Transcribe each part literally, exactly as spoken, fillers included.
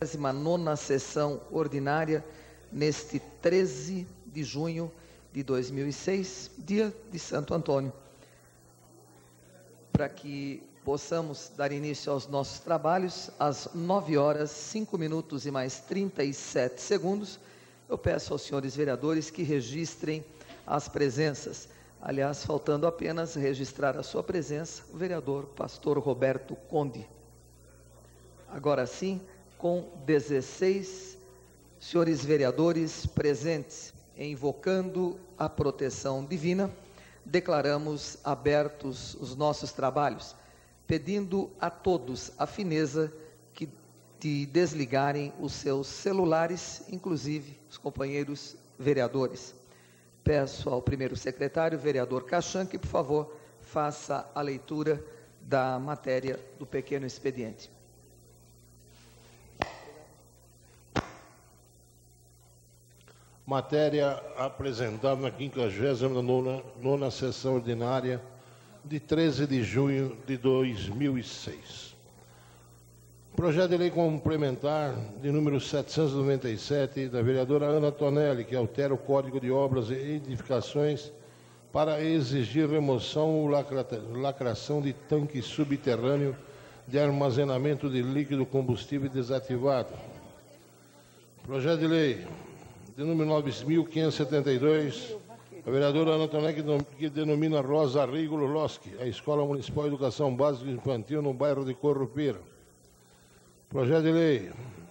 vigésima nona sessão ordinária, neste treze de junho de dois mil e seis, dia de Santo Antônio. Para que possamos dar início aos nossos trabalhos, às nove horas, cinco minutos e mais trinta e sete segundos, eu peço aos senhores vereadores que registrem as presenças. Aliás, faltando apenas registrar a sua presença, o vereador pastor Roberto Conde. Agora sim, com dezesseis senhores vereadores presentes, invocando a proteção divina, declaramos abertos os nossos trabalhos, pedindo a todos a fineza que de desligarem os seus celulares, inclusive os companheiros vereadores. Peço ao primeiro secretário, vereador Cachan, que, por favor, faça a leitura da matéria do pequeno expediente. Matéria apresentada na quinquagésima nona sessão ordinária de treze de junho de dois mil e seis. Projeto de lei complementar de número setecentos e noventa e sete, da vereadora Ana Tonelli, que altera o Código de Obras e Edificações para exigir remoção ou lacra lacração de tanque subterrâneo de armazenamento de líquido combustível desativado. Projeto de lei de número nove mil quinhentos e setenta e dois, a vereadora Ana Tonelli, que denomina Rosa Rigolo Loschi, a Escola Municipal de Educação Básica e Infantil no bairro de Corrupira. Projeto de lei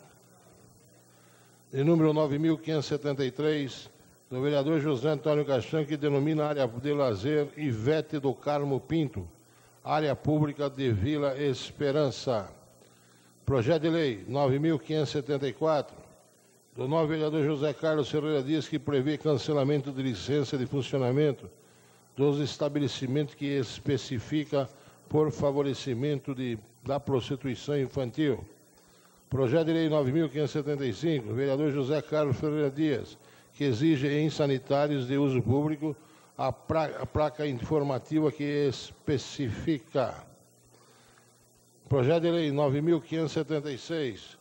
de número nove mil quinhentos e setenta e três, do vereador José Antônio Cachan, que denomina área de lazer Ivete do Carmo Pinto, área pública de Vila Esperança. Projeto de lei nove mil quinhentos e setenta e quatro, do novo vereador José Carlos Ferreira Dias, que prevê cancelamento de licença de funcionamento dos estabelecimentos que especifica por favorecimento de, da prostituição infantil. Projeto de lei nove mil quinhentos e setenta e cinco, do vereador José Carlos Ferreira Dias, que exige em sanitários de uso público a, pra, a placa informativa que especifica. Projeto de lei nove mil quinhentos e setenta e seis,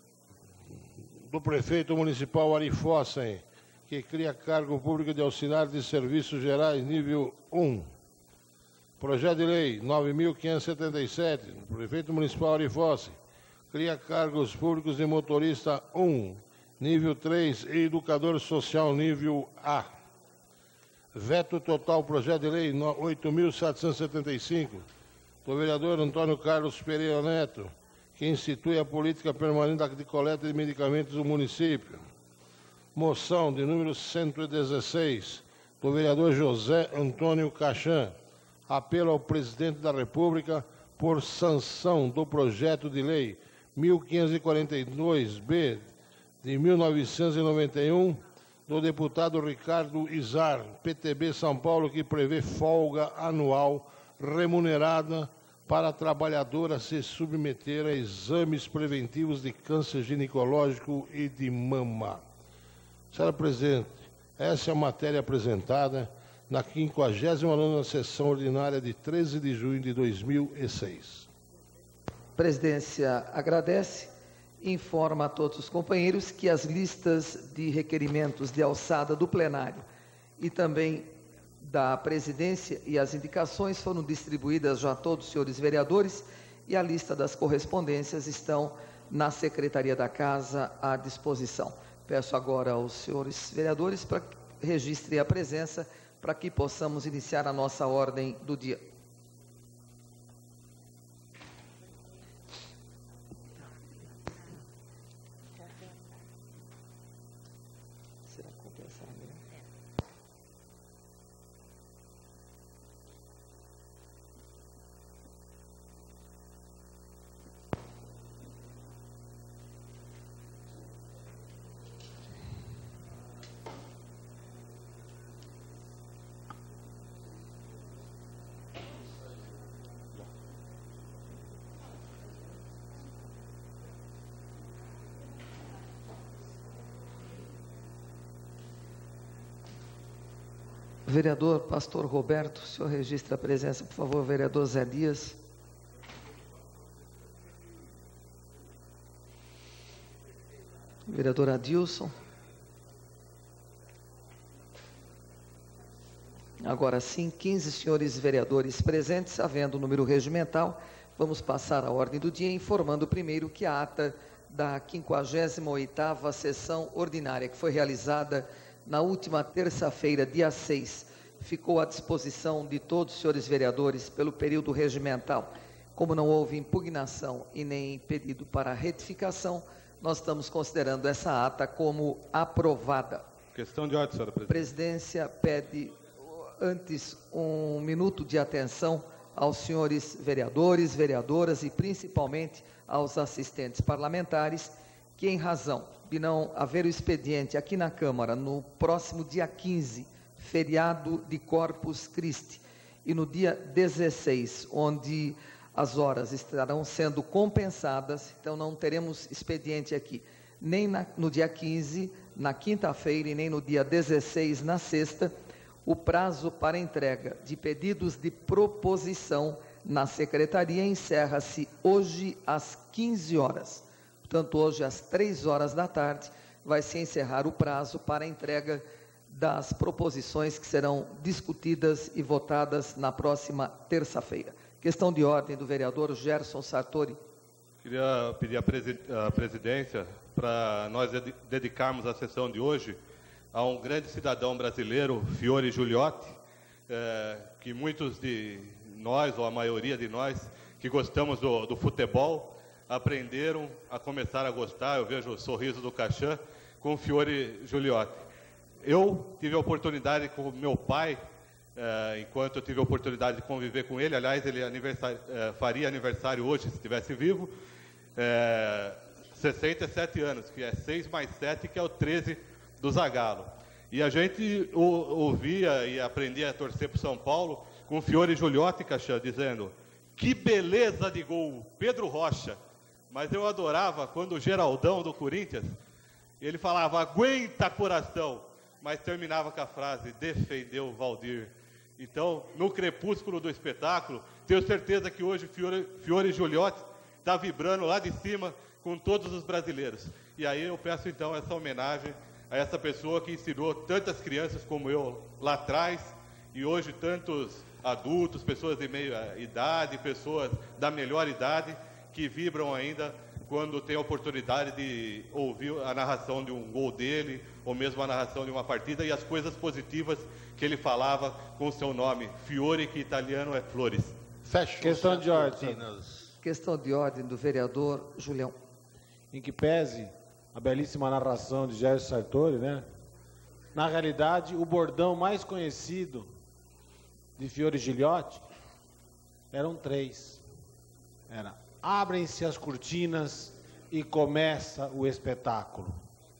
do prefeito municipal Ari Fossen, que cria cargo público de auxiliar de serviços gerais nível um. Projeto de lei nove mil quinhentos e setenta e sete, do prefeito municipal Ari Fossen, cria cargos públicos de motorista um, nível três, e educador social nível A. Veto total, projeto de lei oito mil setecentos e setenta e cinco, do vereador Antônio Carlos Pereira Neto, que institui a política permanente de coleta de medicamentos do município. Moção de número cento e dezesseis, do vereador José Antônio Cachan, apelo ao presidente da República por sanção do projeto de lei mil quinhentos e quarenta e dois B de mil novecentos e noventa e um, do deputado Ricardo Izar, P T B São Paulo, que prevê folga anual remunerada para a trabalhadora se submeter a exames preventivos de câncer ginecológico e de mama. Senhora Presidente, essa é a matéria apresentada na quinquagésima nona sessão ordinária de treze de junho de dois mil e seis. A presidência agradece e informa a todos os companheiros que as listas de requerimentos de alçada do plenário e também da presidência e as indicações foram distribuídas já a todos os senhores vereadores e a lista das correspondências estão na Secretaria da Casa à disposição. Peço agora aos senhores vereadores para que registrem a presença para que possamos iniciar a nossa ordem do dia. Vereador Pastor Roberto, o senhor registra a presença, por favor, vereador Zé Dias. Vereador Adilson. Agora sim, quinze senhores vereadores presentes, havendo o número regimental, vamos passar à ordem do dia, informando primeiro que a ata da quinquagésima oitava sessão ordinária, que foi realizada na última terça-feira, dia seis, ficou à disposição de todos os senhores vereadores pelo período regimental. Como não houve impugnação e nem pedido para retificação, nós estamos considerando essa ata como aprovada. Questão de ordem, senhora presidente. A presidência pede antes um minuto de atenção aos senhores vereadores, vereadoras e principalmente aos assistentes parlamentares, que em razão de não haver o expediente aqui na Câmara no próximo dia quinze, feriado de Corpus Christi, e no dia dezesseis, onde as horas estarão sendo compensadas, então não teremos expediente aqui, nem na, no dia quinze, na quinta-feira, e nem no dia dezesseis, na sexta. O prazo para entrega de pedidos de proposição na secretaria encerra-se hoje às quinze horas. Portanto, hoje às três horas da tarde vai se encerrar o prazo para a entrega das proposições que serão discutidas e votadas na próxima terça-feira. Questão de ordem do vereador Gerson Sartori. Queria pedir à presidência para nós dedicarmos a sessão de hoje a um grande cidadão brasileiro, Fiore Gigliotti, é, que muitos de nós, ou a maioria de nós, que gostamos do, do futebol, aprenderam a começar a gostar. Eu vejo o sorriso do Cachan com o Fiore Gigliotti. Eu tive a oportunidade com meu pai, é, enquanto eu tive a oportunidade de conviver com ele, aliás, ele aniversário, é, faria aniversário hoje, se estivesse vivo, é, sessenta e sete anos, que é seis mais sete, que é o treze do Zagallo. E a gente o, ouvia e aprendia a torcer para o São Paulo com o Fiore Gigliotti, Cachan, dizendo: que beleza de gol, Pedro Rocha. Mas eu adorava quando o Geraldão do Corinthians, ele falava: aguenta, coração, mas terminava com a frase: defendeu o Valdir. Então, no crepúsculo do espetáculo, tenho certeza que hoje o Fiore, Fiore Gigliotti está vibrando lá de cima com todos os brasileiros. E aí eu peço então essa homenagem a essa pessoa que ensinou tantas crianças como eu lá atrás, e hoje tantos adultos, pessoas de meia idade, pessoas da melhor idade, que vibram ainda quando tem a oportunidade de ouvir a narração de um gol dele, ou mesmo a narração de uma partida, e as coisas positivas que ele falava com o seu nome, Fiore, que italiano é flores. Fecha. Questão de ordem. Questão de ordem do vereador Julião. Em que pese a belíssima narração de Gerson Sartori, né? Na realidade, o bordão mais conhecido de Fiore Gigliotti eram três. Era: abrem-se as cortinas e começa o espetáculo.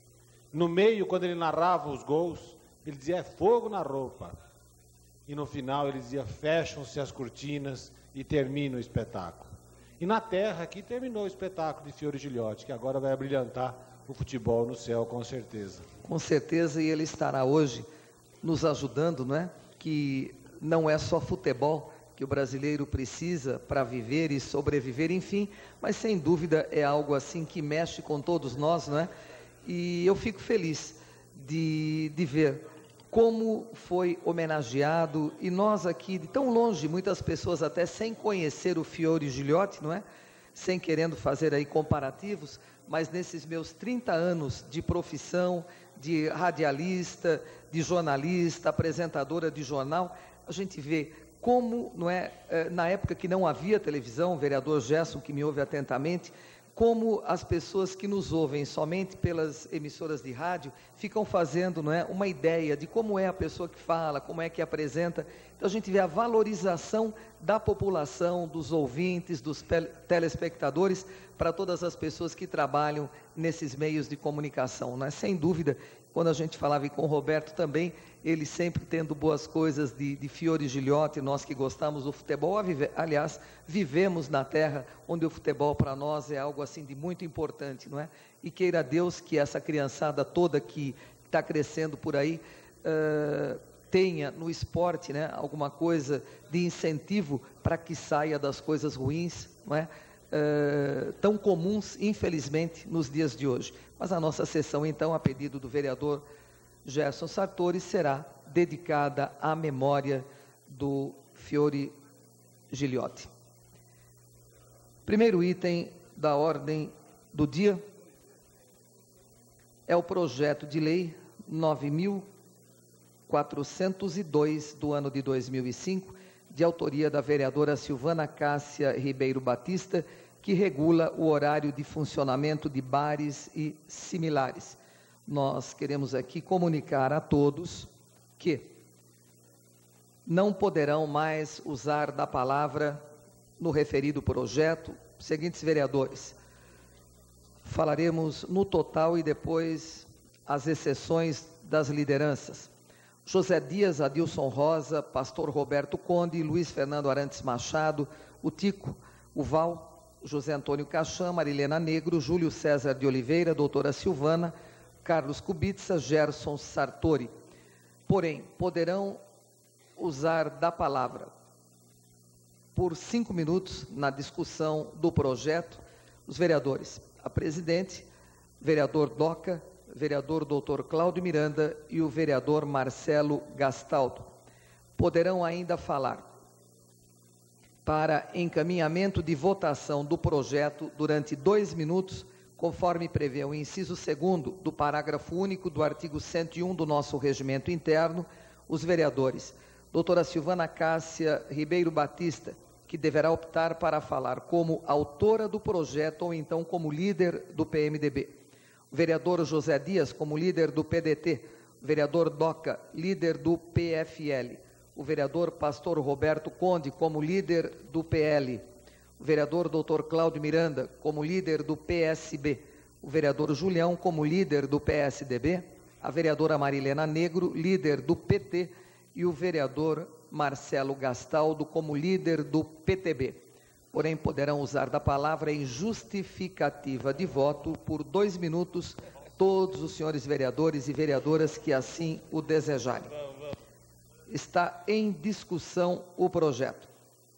No meio, quando ele narrava os gols, ele dizia: é fogo na roupa. E no final ele dizia: fecham-se as cortinas e termina o espetáculo. E na terra aqui terminou o espetáculo de Fiore Gigliotti, que agora vai abrilhantar o futebol no céu, com certeza. Com certeza, e ele estará hoje nos ajudando, não é? Que não é só futebol que o brasileiro precisa para viver e sobreviver, enfim, mas sem dúvida é algo assim que mexe com todos nós, não é? E eu fico feliz de, de ver como foi homenageado, e nós aqui, de tão longe, muitas pessoas até sem conhecer o Fiore Gigliotti, não é? Sem querendo fazer aí comparativos, mas nesses meus trinta anos de profissão, de radialista, de jornalista, apresentadora de jornal, a gente vê como, não é, na época que não havia televisão, o vereador Gerson, que me ouve atentamente, como as pessoas que nos ouvem somente pelas emissoras de rádio ficam fazendo, não é, uma ideia de como é a pessoa que fala, como é que apresenta. Então a gente vê a valorização da população, dos ouvintes, dos telespectadores, para todas as pessoas que trabalham nesses meios de comunicação, não é? Sem dúvida, quando a gente falava com o Roberto também, ele sempre tendo boas coisas de, de Fiore Gigliotti, nós que gostamos do futebol, aliás, vivemos na terra onde o futebol para nós é algo assim de muito importante, não é? E queira Deus que essa criançada toda que está crescendo por aí, uh, tenha no esporte, né, alguma coisa de incentivo para que saia das coisas ruins, não é? eh, tão comuns, infelizmente, nos dias de hoje. Mas a nossa sessão, então, a pedido do vereador Gerson Sartori, será dedicada à memória do Fiore Giliotti. Primeiro item da ordem do dia é o projeto de lei nove mil quatrocentos e dois do ano de dois mil e cinco, de autoria da vereadora Silvana Cássia Ribeiro Batista, que regula o horário de funcionamento de bares e similares. Nós queremos aqui comunicar a todos que não poderão mais usar da palavra no referido projeto os seguintes vereadores. Falaremos no total e depois as exceções das lideranças. José Dias, Adilson Rosa, Pastor Roberto Conde, Luiz Fernando Arantes Machado, o Tico, o Val, José Antônio Caxã, Marilena Negro, Júlio César de Oliveira, doutora Silvana, Carlos Kubitsa, Gerson Sartori. Porém, poderão usar da palavra por cinco minutos na discussão do projeto os vereadores, a presidente, vereador Doca, vereador doutor Cláudio Miranda e o vereador Marcelo Gastaldo. Poderão ainda falar para encaminhamento de votação do projeto durante dois minutos, conforme prevê o inciso segundo do parágrafo único do artigo cento e um do nosso regimento interno, os vereadores doutora Silvana Cássia Ribeiro Batista, que deverá optar para falar como autora do projeto ou então como líder do P M D B. O vereador José Dias, como líder do P D T. O vereador Doca, líder do P F L. O vereador Pastor Roberto Conde, como líder do P L. O vereador doutor Cláudio Miranda, como líder do P S B. O vereador Julião, como líder do P S D B. A vereadora Marilena Negro, líder do P T. E o vereador Marcelo Gastaldo, como líder do P T B. Porém, poderão usar da palavra em justificativa de voto por dois minutos todos os senhores vereadores e vereadoras que assim o desejarem. Está em discussão o projeto.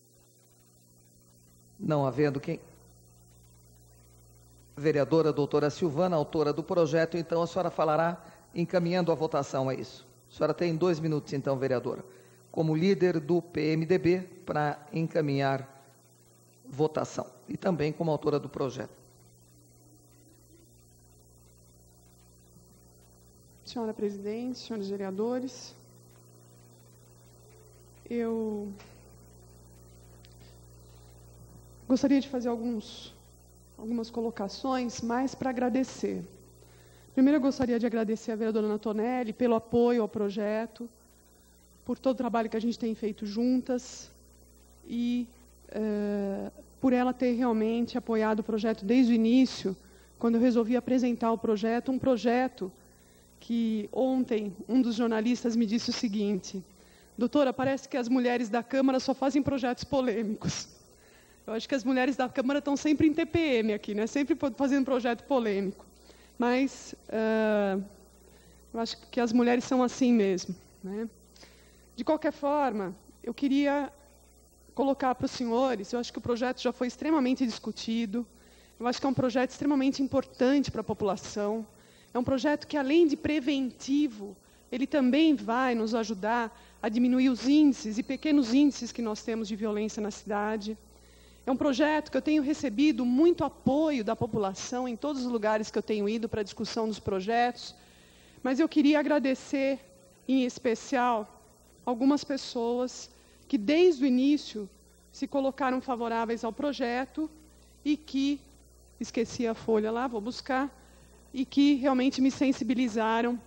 Não havendo quem... Vereadora doutora Silvana, autora do projeto, então a senhora falará encaminhando a votação, é isso? A senhora tem dois minutos, então, vereadora, como líder do P M D B, para encaminhar votação, e também como autora do projeto. Senhora presidente, senhores vereadores, eu gostaria de fazer alguns, algumas colocações, mais para agradecer. Primeiro, eu gostaria de agradecer a vereadora Ana Tonelli pelo apoio ao projeto, por todo o trabalho que a gente tem feito juntas e uh, por ela ter realmente apoiado o projeto desde o início, quando eu resolvi apresentar o projeto, um projeto que ontem um dos jornalistas me disse o seguinte: doutora, parece que as mulheres da Câmara só fazem projetos polêmicos. Eu acho que as mulheres da Câmara estão sempre em T P M aqui, né? Sempre fazendo projeto polêmico. Mas uh, eu acho que as mulheres são assim mesmo, né? De qualquer forma, eu queria colocar para os senhores, eu acho que o projeto já foi extremamente discutido, eu acho que é um projeto extremamente importante para a população, é um projeto que, além de preventivo, ele também vai nos ajudar a diminuir os índices e pequenos índices que nós temos de violência na cidade. É um projeto que eu tenho recebido muito apoio da população em todos os lugares que eu tenho ido para a discussão dos projetos, mas eu queria agradecer, em especial, algumas pessoas que desde o início se colocaram favoráveis ao projeto e que, esqueci a folha lá, vou buscar, e que realmente me sensibilizaram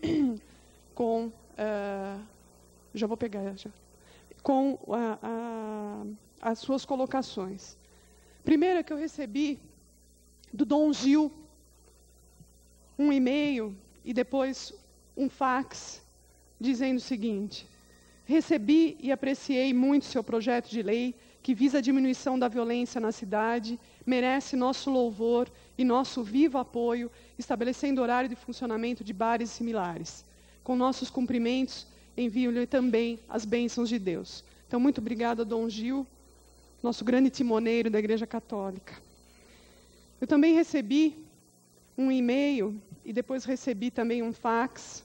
com, uh, já vou pegar, já, com a, a, as suas colocações. Primeiro é que eu recebi do Dom Gil um e-mail e depois um fax dizendo o seguinte: recebi e apreciei muito seu projeto de lei que visa a diminuição da violência na cidade, merece nosso louvor e nosso vivo apoio, estabelecendo horário de funcionamento de bares similares. Com nossos cumprimentos, envio-lhe também as bênçãos de Deus. Então, muito obrigada, Dom Gil, nosso grande timoneiro da Igreja Católica. Eu também recebi um e-mail e depois recebi também um fax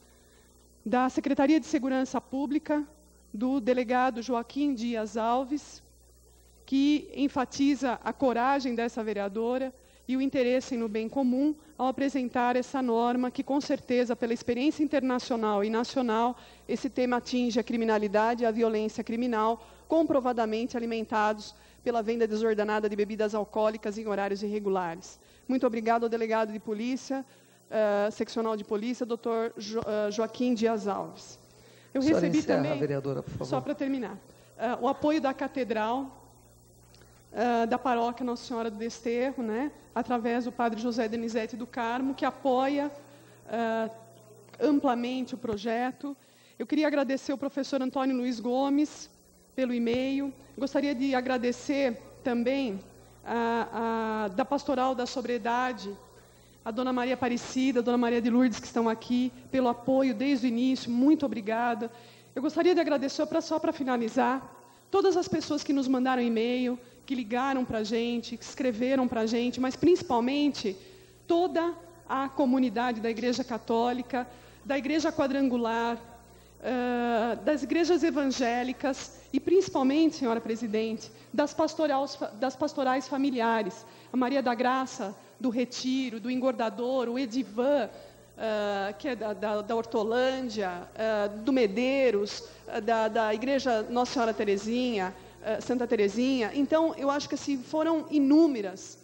da Secretaria de Segurança Pública, do delegado Joaquim Dias Alves, que enfatiza a coragem dessa vereadora e o interesse no bem comum ao apresentar essa norma que, com certeza, pela experiência internacional e nacional, esse tema atinge a criminalidade e a violência criminal, comprovadamente alimentados pela venda desordenada de bebidas alcoólicas em horários irregulares. Muito obrigado ao delegado de polícia, uh, seccional de polícia, doutor Jo, uh, Joaquim Dias Alves. Eu recebi encerra, também, vereadora, por favor. Só para terminar, uh, o apoio da Catedral, Uh, da paróquia Nossa Senhora do Desterro, né, através do padre José Denizete do Carmo, que apoia uh, amplamente o projeto. Eu queria agradecer ao professor Antônio Luiz Gomes pelo e-mail. Gostaria de agradecer também a, a, da Pastoral da Sobriedade, a dona Maria Aparecida, a dona Maria de Lourdes, que estão aqui, pelo apoio desde o início. Muito obrigada. Eu gostaria de agradecer, pra, só para finalizar, todas as pessoas que nos mandaram e-mail, que ligaram para a gente, que escreveram para a gente, mas principalmente toda a comunidade da Igreja Católica, da Igreja Quadrangular, uh, das igrejas evangélicas e principalmente, senhora presidente, das pastorais, das pastorais familiares, a Maria da Graça, do Retiro, do Engordador, o Edivan, uh, que é da, da, da Hortolândia, uh, do Medeiros, uh, da, da Igreja Nossa Senhora Terezinha, Santa Terezinha. Então, eu acho que assim, foram inúmeras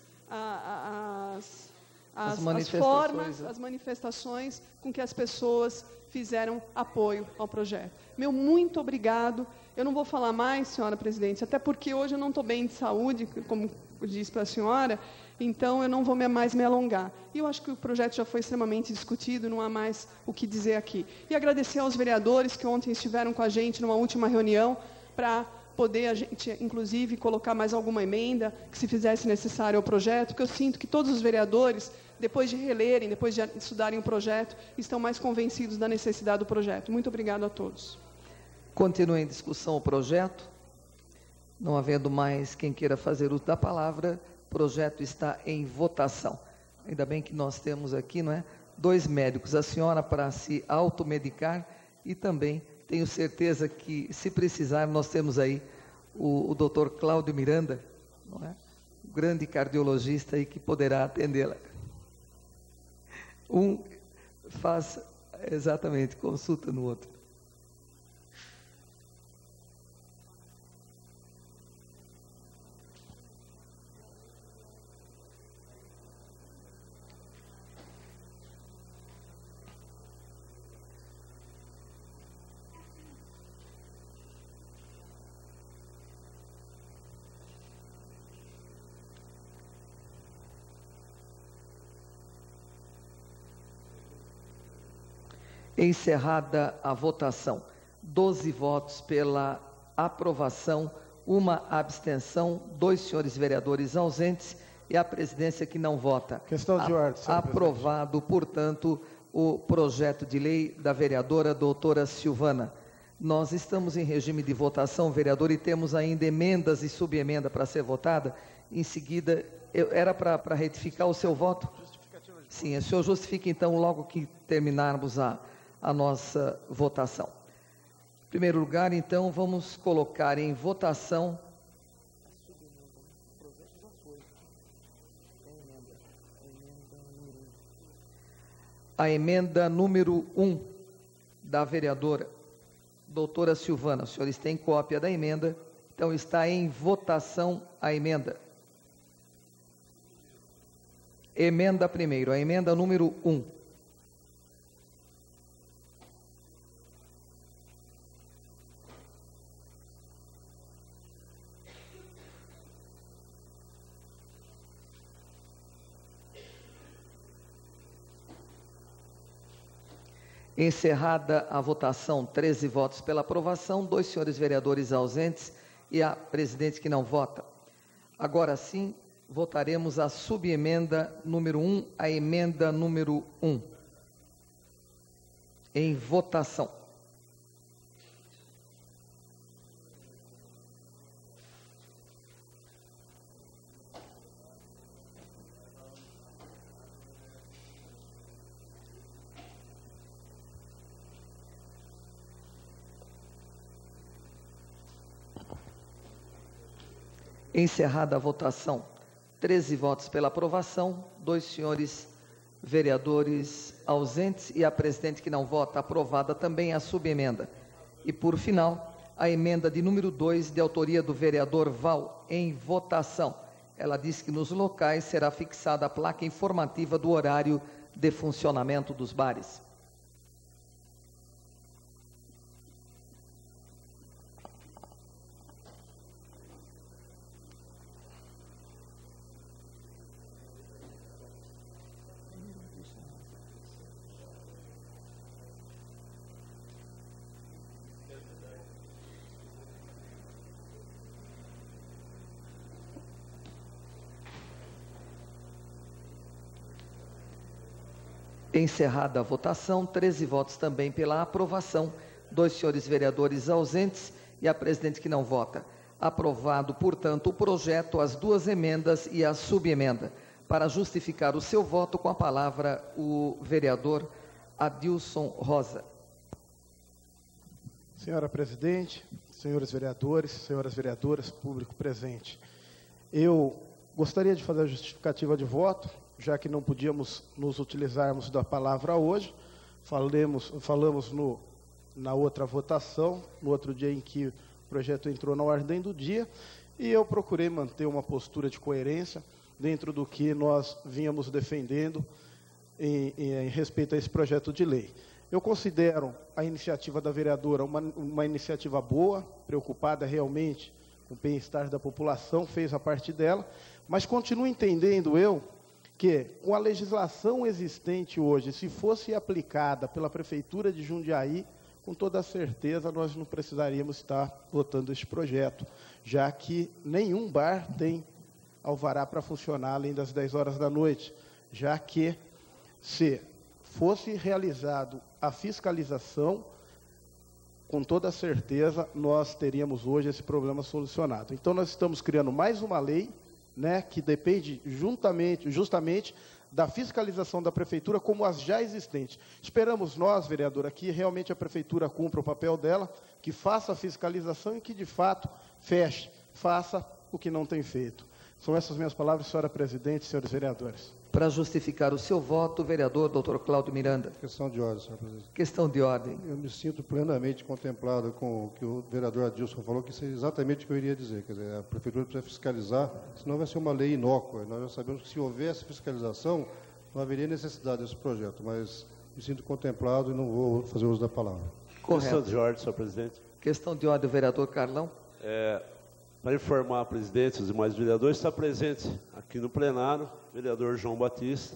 ah, as, as, as, manifestações, as formas, as manifestações com que as pessoas fizeram apoio ao projeto. Meu muito obrigado. Eu não vou falar mais, senhora presidente, até porque hoje eu não estou bem de saúde, como eu disse para a senhora, então eu não vou mais me alongar. E eu acho que o projeto já foi extremamente discutido, não há mais o que dizer aqui. E agradecer aos vereadores que ontem estiveram com a gente numa última reunião para poder a gente, inclusive, colocar mais alguma emenda que se fizesse necessário ao projeto, porque eu sinto que todos os vereadores, depois de relerem, depois de estudarem o projeto, estão mais convencidos da necessidade do projeto. Muito obrigado a todos. Continua em discussão o projeto. Não havendo mais quem queira fazer uso da palavra, o projeto está em votação. Ainda bem que nós temos aqui, não é, dois médicos, a senhora para se automedicar e também tenho certeza que, se precisar, nós temos aí o, o doutor Cláudio Miranda, não é? O grande cardiologista aí que poderá atendê-la. Um faz exatamente consulta no outro. Encerrada a votação, doze votos pela aprovação, uma abstenção, dois senhores vereadores ausentes e a presidência que não vota. Questão de ordem, senhor Aprovado, portanto, o projeto de lei da vereadora doutora Silvana. Nós estamos em regime de votação, vereador, e temos ainda emendas e subemenda para ser votada. Em seguida, eu, era para retificar o seu voto? Sim, o senhor justifica então logo que terminarmos a a nossa votação. Em primeiro lugar, então, vamos colocar em votação a emenda número um da vereadora doutora Silvana. Os senhores têm cópia da emenda, então está em votação a emenda. Emenda primeiro, a emenda número um. Encerrada a votação, treze votos pela aprovação, dois senhores vereadores ausentes e a presidente que não vota. Agora sim, votaremos a subemenda número um, a emenda número um. Em votação. Encerrada a votação, treze votos pela aprovação, dois senhores vereadores ausentes e a presidente que não vota. Aprovada também a subemenda. E, por final, a emenda de número dois, de autoria do vereador Val, em votação. Ela diz que nos locais será fixada a placa informativa do horário de funcionamento dos bares. Encerrada a votação, treze votos também pela aprovação, dois senhores vereadores ausentes e a presidente que não vota. Aprovado, portanto, o projeto, as duas emendas e a subemenda. Para justificar o seu voto, com a palavra o vereador Adilson Rosa. Senhora presidente, senhores vereadores, senhoras vereadoras, público presente. Eu gostaria de fazer a justificativa de voto, já que não podíamos nos utilizarmos da palavra hoje, falemos, falamos no, na outra votação, no outro dia em que o projeto entrou na ordem do dia, e eu procurei manter uma postura de coerência dentro do que nós vínhamos defendendo em, em, em respeito a esse projeto de lei. Eu considero a iniciativa da vereadora uma, uma iniciativa boa, preocupada realmente com o bem-estar da população, fez a parte dela, mas continuo entendendo eu que, com a legislação existente hoje, se fosse aplicada pela Prefeitura de Jundiaí, com toda certeza nós não precisaríamos estar votando este projeto, já que nenhum bar tem alvará para funcionar além das dez horas da noite, já que, se fosse realizado a fiscalização, com toda certeza nós teríamos hoje esse problema solucionado. Então, nós estamos criando mais uma lei, né, que depende juntamente, justamente da fiscalização da Prefeitura, como as já existentes. Esperamos nós, vereadora, que realmente a Prefeitura cumpra o papel dela, que faça a fiscalização e que, de fato, feche, faça o que não tem feito. São essas minhas palavras, senhora presidente, senhores vereadores. Para justificar o seu voto, o vereador doutor Cláudio Miranda. Questão de ordem, senhor presidente. Questão de ordem. Eu me sinto plenamente contemplado com o que o vereador Adilson falou, que isso é exatamente o que eu iria dizer. Quer dizer, a Prefeitura precisa fiscalizar, senão vai ser uma lei inócua. Nós já sabemos que, se houvesse fiscalização, não haveria necessidade desse projeto, mas me sinto contemplado e não vou fazer uso da palavra. Correto. Questão de ordem, senhor presidente. Questão de ordem, o vereador Carlão. É, para informar a presidente e os demais vereadores, está presente aqui no plenário o vereador João Batista,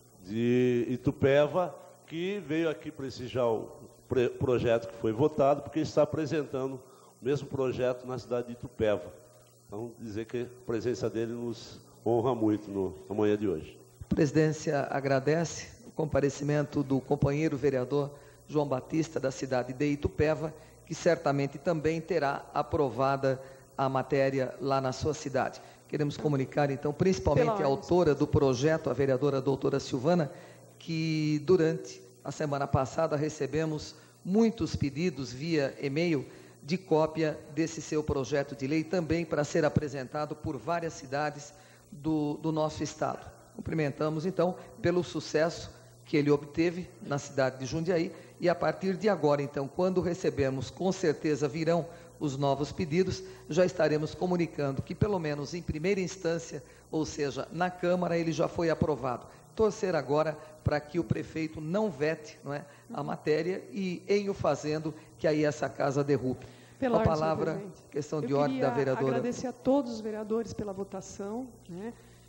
de Itupeva, que veio aqui prestigiar o projeto que foi votado, porque está apresentando o mesmo projeto na cidade de Itupeva. Então, dizer que a presença dele nos honra muito no, na manhã de hoje. A presidência agradece o comparecimento do companheiro vereador João Batista, da cidade de Itupeva, que certamente também terá aprovada a matéria lá na sua cidade. Queremos comunicar, então, principalmente a autora do projeto, a vereadora doutora Silvana, que durante a semana passada recebemos muitos pedidos via e-mail de cópia desse seu projeto de lei, também para ser apresentado por várias cidades do, do nosso estado. Cumprimentamos, então, pelo sucesso que ele obteve na cidade de Jundiaí, e a partir de agora, então, quando recebermos, com certeza virão os novos pedidos, já estaremos comunicando que, pelo menos em primeira instância, ou seja, na Câmara, ele já foi aprovado. Torcer agora para que o prefeito não vete, não é, a matéria e, em o fazendo, que aí essa casa derrube. Pela a palavra, questão de ordem da vereadora. Eu queria agradecer a todos os vereadores pela votação, né?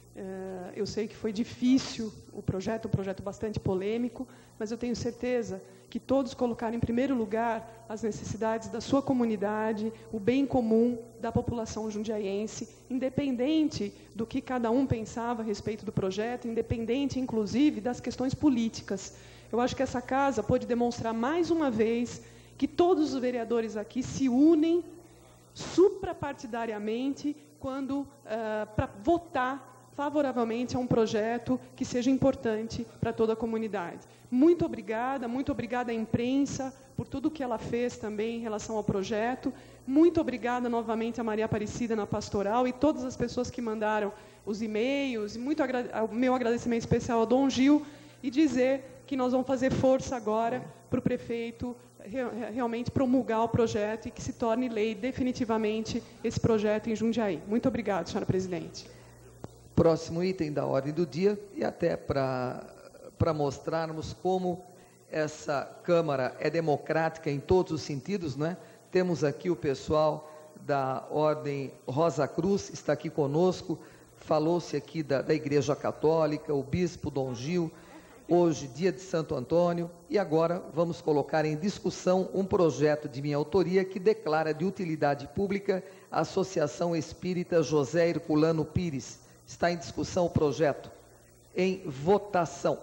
Eu sei que foi difícil o projeto, um projeto bastante polêmico, mas eu tenho certeza que todos colocaram em primeiro lugar as necessidades da sua comunidade, o bem comum da população jundiaiense, independente do que cada um pensava a respeito do projeto, independente, inclusive, das questões políticas. Eu acho que essa casa pode demonstrar mais uma vez que todos os vereadores aqui se unem suprapartidariamente quando uh, para votar favoravelmente a um projeto que seja importante para toda a comunidade. Muito obrigada, muito obrigada à imprensa por tudo que ela fez também em relação ao projeto. Muito obrigada novamente a Maria Aparecida na Pastoral e todas as pessoas que mandaram os e-mails. Muito agra- o meu agradecimento especial ao Dom Gil e dizer que nós vamos fazer força agora para o prefeito re- realmente promulgar o projeto e que se torne lei definitivamente esse projeto em Jundiaí. Muito obrigada, senhora presidente. Próximo item da ordem do dia, e até para para mostrarmos como essa Câmara é democrática em todos os sentidos, né? Temos aqui o pessoal da Ordem Rosa Cruz, está aqui conosco, falou-se aqui da, da Igreja Católica, o Bispo Dom Gil, hoje dia de Santo Antônio, e agora vamos colocar em discussão um projeto de minha autoria que declara de utilidade pública a Associação Espírita José Herculano Pires. Está em discussão o projeto. Em votação.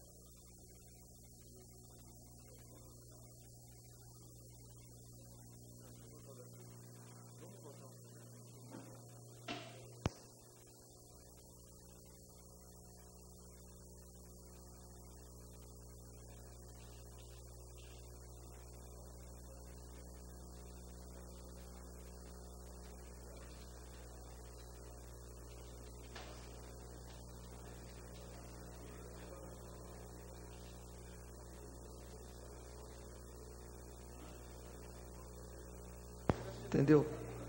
Entendeu?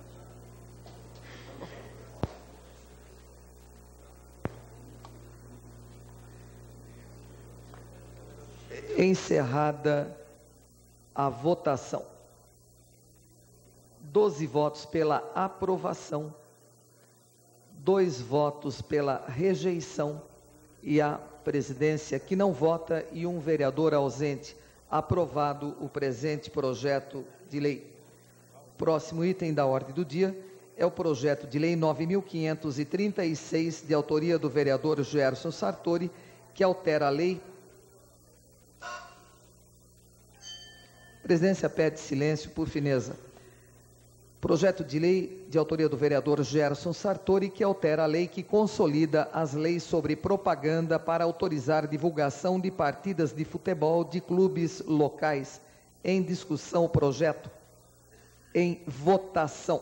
Encerrada a votação. Doze votos pela aprovação, dois votos pela rejeição e a presidência que não vota e um vereador ausente. Aprovado o presente projeto de lei. Próximo item da ordem do dia é o projeto de lei nove mil quinhentos e trinta e seis, de autoria do vereador Gerson Sartori, que altera a lei. A presidência pede silêncio, por fineza. Projeto de lei de autoria do vereador Gerson Sartori, que altera a lei que consolida as leis sobre propaganda para autorizar divulgação de partidas de futebol de clubes locais. Em discussão o projeto. Em votação.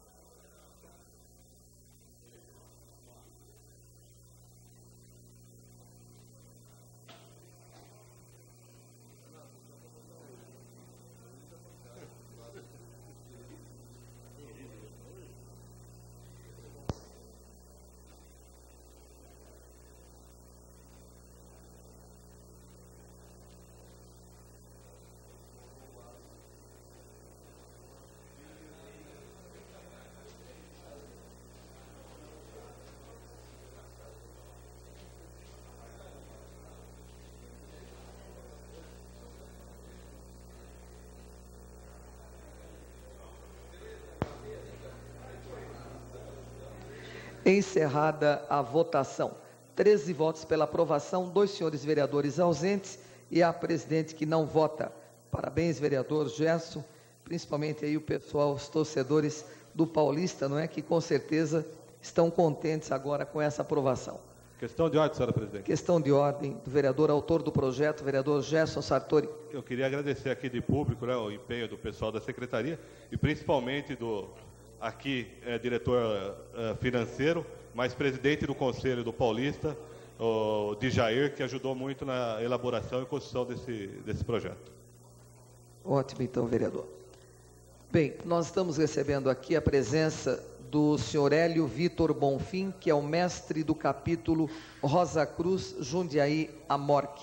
Encerrada a votação. treze votos pela aprovação, dois senhores vereadores ausentes e a presidente que não vota. Parabéns, vereador Gerson, principalmente aí o pessoal, os torcedores do Paulista, não é? Que com certeza estão contentes agora com essa aprovação. Questão de ordem, senhora presidente. Questão de ordem do vereador, autor do projeto, vereador Gerson Sartori. Eu queria agradecer aqui de público, né, o empenho do pessoal da secretaria e principalmente do aqui é, diretor é, financeiro, mas presidente do Conselho do Paulista, o Djair, que ajudou muito na elaboração e construção desse, desse projeto. Ótimo, então, vereador. Bem, nós estamos recebendo aqui a presença do senhor Hélio Vitor Bonfim, que é o mestre do capítulo Rosa Cruz, Jundiaí, Amorque.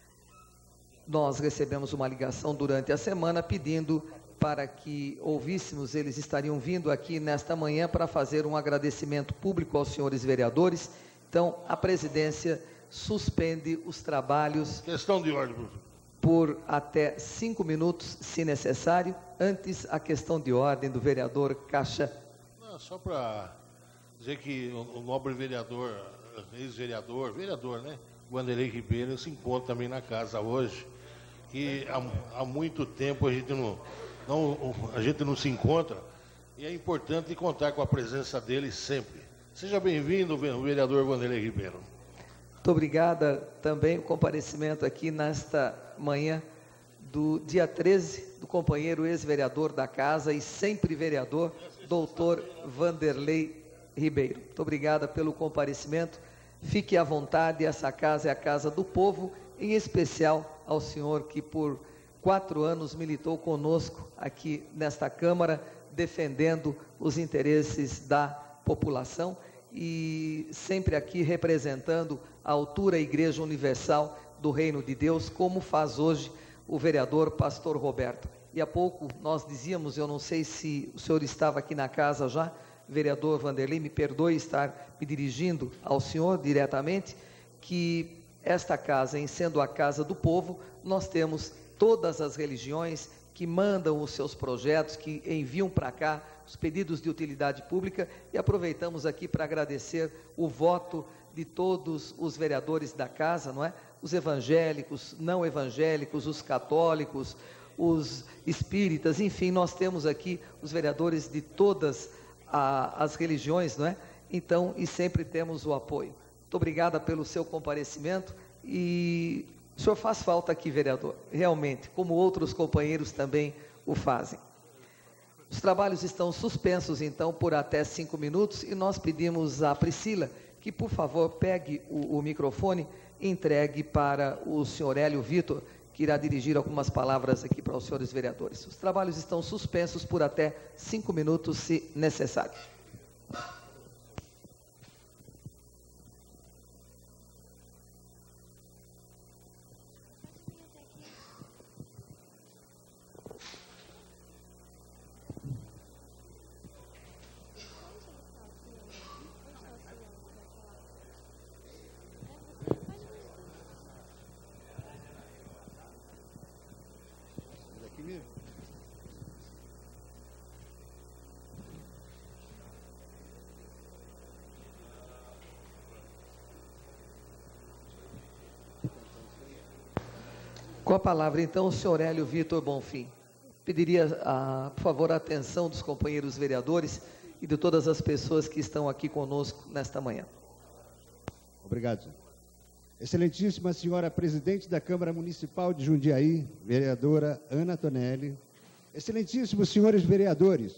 Nós recebemos uma ligação durante a semana pedindo para que ouvíssemos, eles estariam vindo aqui nesta manhã para fazer um agradecimento público aos senhores vereadores. Então, a presidência suspende os trabalhos. Questão de ordem, professor. Por até cinco minutos, se necessário. Antes, a questão de ordem do vereador Caixa. Não, só para dizer que o, o nobre vereador, ex-vereador, vereador, né? Wanderlei Ribeiro se encontra também na casa hoje. E há, há muito tempo a gente não, não, a gente não se encontra. E é importante contar com a presença dele sempre. Seja bem-vindo, vereador Vanderlei Ribeiro. Muito obrigada também o comparecimento aqui nesta manhã do dia treze do companheiro ex-vereador da casa e sempre vereador, doutor Vanderlei Ribeiro. Muito obrigada pelo comparecimento. Fique à vontade, essa casa é a casa do povo, em especial ao senhor que por quatro anos militou conosco aqui nesta Câmara, defendendo os interesses da população e sempre aqui representando a altura Igreja Universal do Reino de Deus, como faz hoje o vereador Pastor Roberto. E há pouco nós dizíamos, eu não sei se o senhor estava aqui na casa já, vereador Vanderlei, me perdoe estar me dirigindo ao senhor diretamente, que esta casa, em sendo a casa do povo, nós temos todas as religiões que mandam os seus projetos, que enviam para cá os pedidos de utilidade pública, e aproveitamos aqui para agradecer o voto de todos os vereadores da casa, não é? Os evangélicos, não evangélicos, os católicos, os espíritas, enfim, nós temos aqui os vereadores de todas a, as religiões, não é? Então, e sempre temos o apoio. Muito obrigada pelo seu comparecimento e o senhor faz falta aqui, vereador, realmente, como outros companheiros também o fazem. Os trabalhos estão suspensos, então, por até cinco minutos, e nós pedimos à Priscila que, por favor, pegue o, o microfone e entregue para o senhor Hélio Vitor, que irá dirigir algumas palavras aqui para os senhores vereadores. Os trabalhos estão suspensos por até cinco minutos, se necessário. Com a palavra, então, o senhor Hélio Vitor Bonfim. Pediria, a, por favor, a atenção dos companheiros vereadores e de todas as pessoas que estão aqui conosco nesta manhã. Obrigado. Excelentíssima senhora presidente da Câmara Municipal de Jundiaí, vereadora Ana Tonelli. Excelentíssimos senhores vereadores,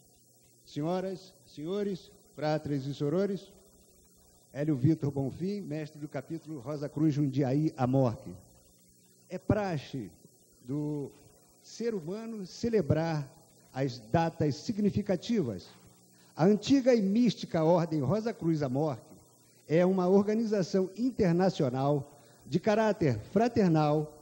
senhoras, senhores, fratres e sorores, Hélio Vitor Bonfim, mestre do capítulo Rosa Cruz Jundiaí Amorque. É praxe do ser humano celebrar as datas significativas. A antiga e mística Ordem Rosa Cruz Amorque é uma organização internacional de caráter fraternal,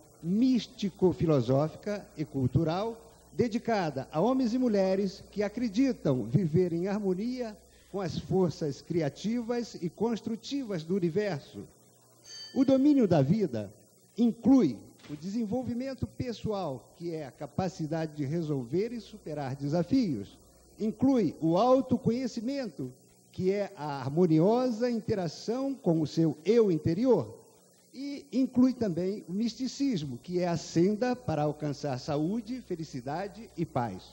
místico-filosófica e cultural, dedicada a homens e mulheres que acreditam viver em harmonia com as forças criativas e construtivas do universo. O domínio da vida inclui o desenvolvimento pessoal, que é a capacidade de resolver e superar desafios. Inclui o autoconhecimento, que é a harmoniosa interação com o seu eu interior. E inclui também o misticismo, que é a senda para alcançar saúde, felicidade e paz.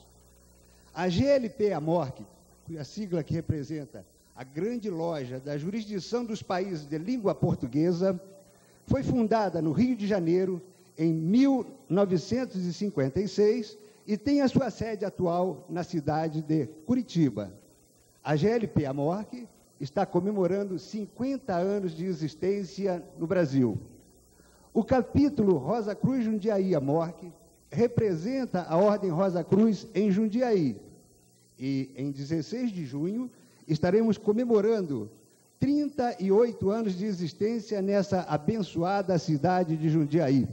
A G L P Amorque, cuja sigla que representa a grande loja da jurisdição dos países de língua portuguesa, foi fundada no Rio de Janeiro em mil novecentos e cinquenta e seis e tem a sua sede atual na cidade de Curitiba. A G L P Amorque está comemorando cinquenta anos de existência no Brasil. O capítulo Rosa Cruz Jundiaí Amorque representa a Ordem Rosa Cruz em Jundiaí. E em dezesseis de junho estaremos comemorando trinta e oito anos de existência nessa abençoada cidade de Jundiaí.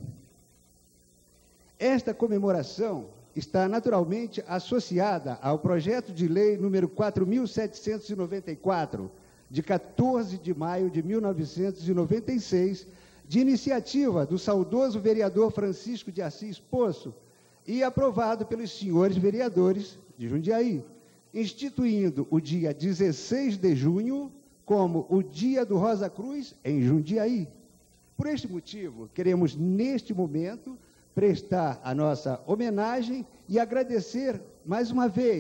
Esta comemoração está naturalmente associada ao projeto de lei número quatro mil setecentos e noventa e quatro, de quatorze de maio de mil novecentos e noventa e seis, de iniciativa do saudoso vereador Francisco de Assis Poço e aprovado pelos senhores vereadores de Jundiaí, instituindo o dia dezesseis de junho como o Dia do Rosa Cruz em Jundiaí. Por este motivo, queremos, neste momento, prestar a nossa homenagem e agradecer, mais uma vez,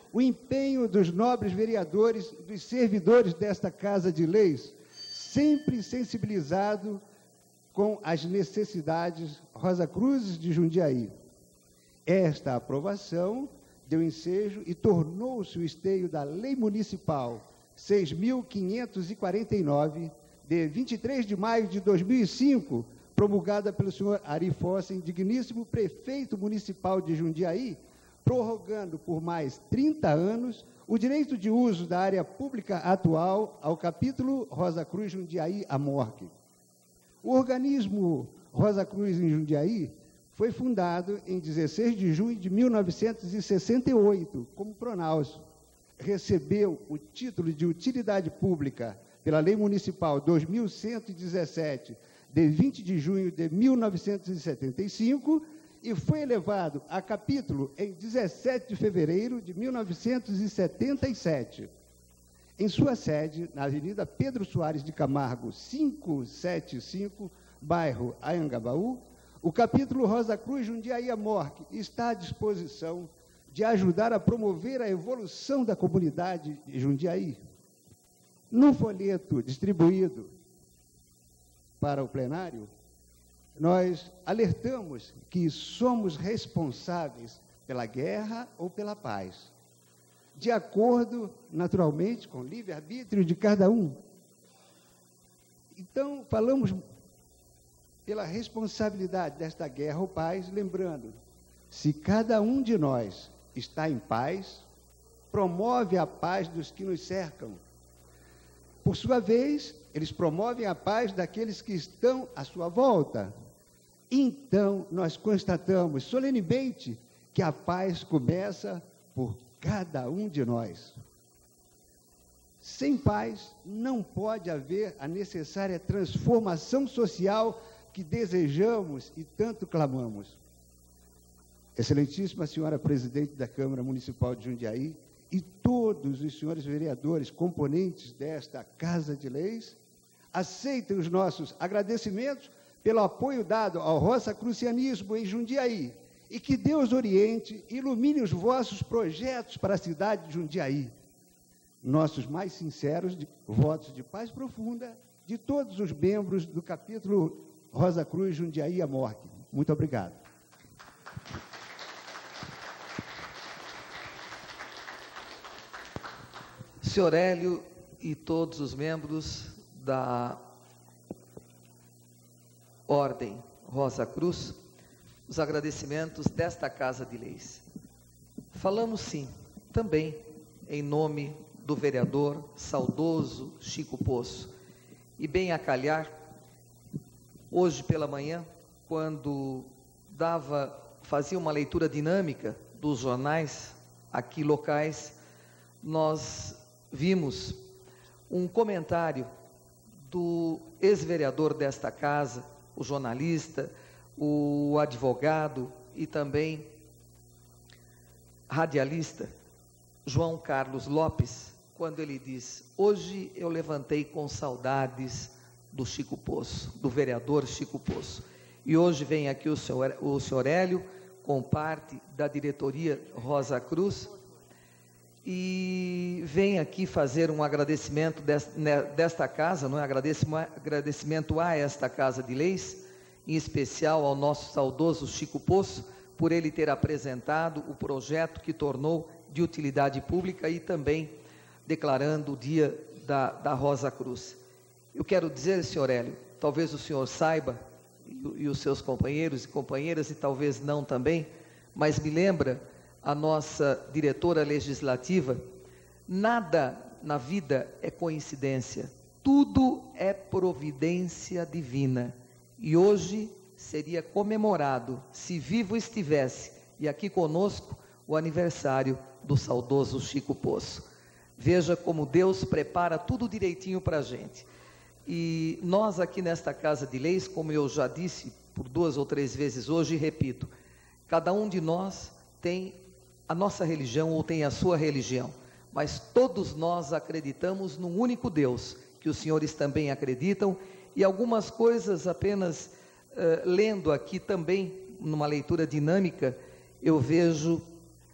o empenho dos nobres vereadores, dos servidores desta Casa de Leis, sempre sensibilizado com as necessidades rosacruzes de Jundiaí. Esta aprovação deu ensejo e tornou-se o esteio da Lei Municipal seis mil quinhentos e quarenta e nove, de vinte e três de maio de dois mil e cinco, promulgada pelo senhor Ari Fossen, digníssimo prefeito municipal de Jundiaí, prorrogando por mais trinta anos o direito de uso da área pública atual ao capítulo Rosa Cruz Jundiaí Amorque. O organismo Rosa Cruz em Jundiaí foi fundado em dezesseis de junho de mil novecentos e sessenta e oito, como Pronaus. Recebeu o título de utilidade pública pela Lei Municipal dois mil cento e dezessete, de vinte de junho de mil novecentos e setenta e cinco, e foi elevado a capítulo em dezessete de fevereiro de mil novecentos e setenta e sete. Em sua sede, na Avenida Pedro Soares de Camargo, quinhentos e setenta e cinco, bairro Anhangabaú, o capítulo Rosa Cruz Jundiaí Amorque está à disposição de ajudar a promover a evolução da comunidade de Jundiaí. No folheto distribuído para o plenário, nós alertamos que somos responsáveis pela guerra ou pela paz, de acordo, naturalmente, com o livre-arbítrio de cada um. Então, falamos pela responsabilidade desta guerra ou paz, lembrando, se cada um de nós está em paz, promove a paz dos que nos cercam. Por sua vez, eles promovem a paz daqueles que estão à sua volta. Então, nós constatamos solenemente que a paz começa por cada um de nós. Sem paz, não pode haver a necessária transformação social que desejamos e tanto clamamos. Excelentíssima senhora presidente da Câmara Municipal de Jundiaí e todos os senhores vereadores componentes desta Casa de Leis, aceitem os nossos agradecimentos pelo apoio dado ao rosacrucianismo em Jundiaí e que Deus oriente e ilumine os vossos projetos para a cidade de Jundiaí. Nossos mais sinceros de, votos de paz profunda de todos os membros do capítulo Rosa Cruz Jundiaí Amorque. Muito obrigado. Senhor Hélio e todos os membros da Ordem Rosa Cruz, os agradecimentos desta Casa de Leis. Falamos, sim, também em nome do vereador saudoso Chico Poço. E bem a calhar, hoje pela manhã, quando dava, fazia uma leitura dinâmica dos jornais aqui locais, nós vimos um comentário do ex-vereador desta casa, o jornalista, o advogado e também radialista, João Carlos Lopes, quando ele diz: hoje eu levantei com saudades do Chico Poço, do vereador Chico Poço. E hoje vem aqui o senhor, o senhor Hélio, com parte da diretoria Rosa Cruz, e vem aqui fazer um agradecimento desta, desta casa, não é? Agradecimento a esta Casa de Leis, em especial ao nosso saudoso Chico Poço, por ele ter apresentado o projeto que tornou de utilidade pública e também declarando o dia da, da Rosa Cruz. Eu quero dizer, senhor Hélio, talvez o senhor saiba, e, e os seus companheiros e companheiras, e talvez não também, mas me lembra a nossa diretora legislativa, nada na vida é coincidência, tudo é providência divina. E hoje seria comemorado, se vivo estivesse, e aqui conosco, o aniversário do saudoso Chico Poço. Veja como Deus prepara tudo direitinho para a gente. E nós aqui nesta Casa de Leis, como eu já disse por duas ou três vezes hoje, e repito, cada um de nós tem a nossa religião ou tem a sua religião, mas todos nós acreditamos num único Deus, que os senhores também acreditam, e algumas coisas apenas uh, lendo aqui também, numa leitura dinâmica, eu vejo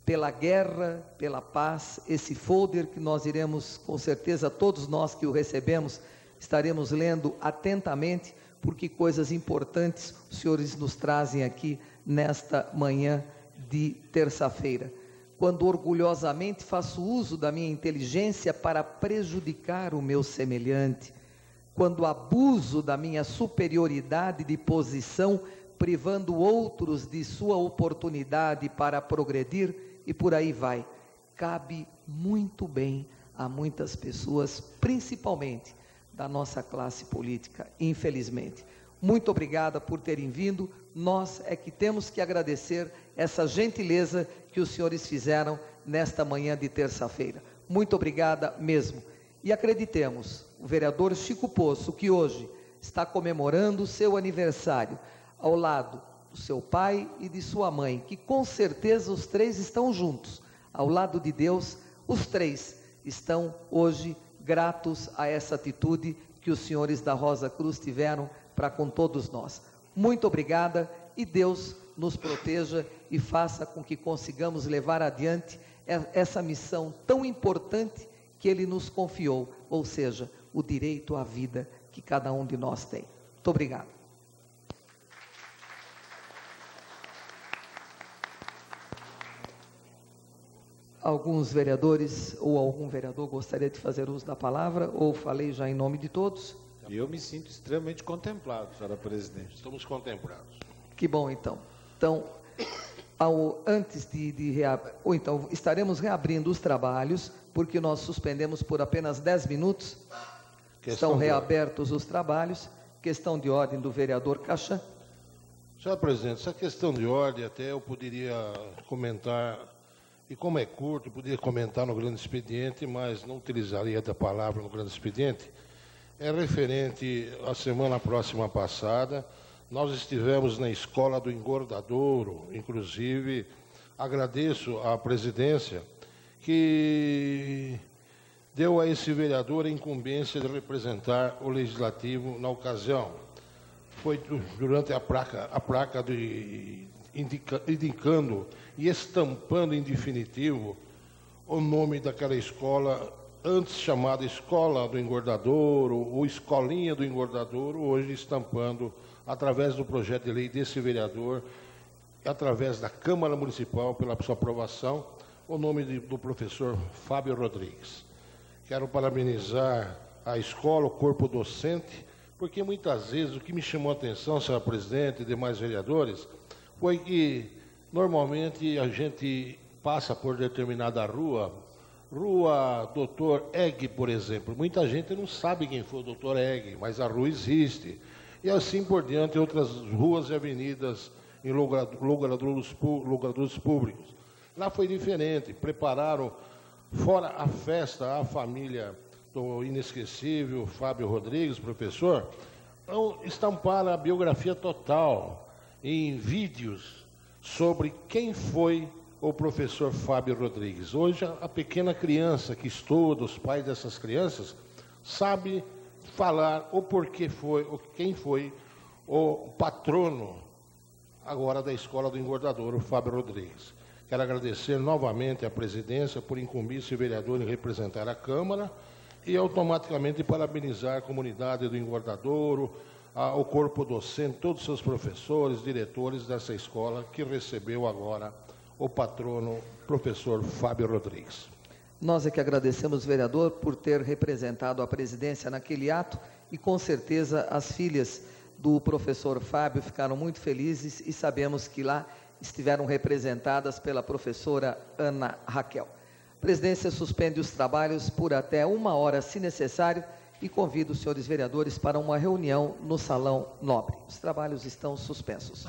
pela guerra, pela paz, esse folder que nós iremos, com certeza, todos nós que o recebemos, estaremos lendo atentamente, porque coisas importantes os senhores nos trazem aqui nesta manhã de terça-feira. Quando orgulhosamente faço uso da minha inteligência para prejudicar o meu semelhante, quando abuso da minha superioridade de posição, privando outros de sua oportunidade para progredir, e por aí vai. Cabe muito bem a muitas pessoas, principalmente da nossa classe política, infelizmente. Muito obrigada por terem vindo. Nós é que temos que agradecer essa gentileza que os senhores fizeram nesta manhã de terça-feira. Muito obrigada mesmo. E acreditemos, o vereador Chico Poço, que hoje está comemorando o seu aniversário, ao lado do seu pai e de sua mãe, que com certeza os três estão juntos, ao lado de Deus, os três estão hoje gratos a essa atitude que os senhores da Rosa Cruz tiveram para com todos nós. Muito obrigada e Deus nos proteja e faça com que consigamos levar adiante essa missão tão importante que Ele nos confiou, ou seja, o direito à vida que cada um de nós tem. Muito obrigado. Alguns vereadores ou algum vereador gostaria de fazer uso da palavra, ou falei já em nome de todos? Eu me sinto extremamente contemplado, senhora presidente. Estamos contemplados. Que bom, então. Então, ao, antes de, de reabrir, ou então estaremos reabrindo os trabalhos, porque nós suspendemos por apenas dez minutos. Questão Estão reabertos os trabalhos. Questão de ordem do vereador Cachan. Senhora presidente, essa questão de ordem até eu poderia comentar, e como é curto, eu poderia comentar no grande expediente, mas não utilizaria da palavra no grande expediente. É referente à semana próxima passada, nós estivemos na Escola do Engordadouro, inclusive agradeço à presidência que deu a esse vereador a incumbência de representar o Legislativo na ocasião. Foi durante a placa, a placa de, indica, indicando e estampando em definitivo o nome daquela escola, antes chamada Escola do Engordadouro, ou Escolinha do Engordadouro, hoje estampando, através do projeto de lei desse vereador, através da Câmara Municipal, pela sua aprovação, o nome de, do professor Fábio Rodrigues. Quero parabenizar a escola, o corpo docente, porque muitas vezes o que me chamou a atenção, senhora presidente e demais vereadores, foi que normalmente a gente passa por determinada rua, Rua doutor Egg, por exemplo. Muita gente não sabe quem foi o doutor Egg, mas a rua existe. E assim por diante, outras ruas e avenidas em logradouros públicos. Lá foi diferente, prepararam, fora a festa, a família do inesquecível Fábio Rodrigues, professor, então, estamparam a biografia total em vídeos sobre quem foi o professor Fábio Rodrigues. Hoje, a pequena criança que estuda, os pais dessas crianças, sabe falar o porquê foi, o quem foi o patrono agora da Escola do Engordadouro, Fábio Rodrigues. Quero agradecer novamente à presidência por incumbir esse vereador em representar a Câmara e automaticamente parabenizar a comunidade do Engordadouro, a, o corpo docente, todos os seus professores, diretores dessa escola que recebeu agora o patrono, professor Fábio Rodrigues. Nós é que agradecemos, vereador, por ter representado a presidência naquele ato e, com certeza, as filhas do professor Fábio ficaram muito felizes e sabemos que lá estiveram representadas pela professora Ana Raquel. A presidência suspende os trabalhos por até uma hora, se necessário, e convido os senhores vereadores para uma reunião no Salão Nobre. Os trabalhos estão suspensos.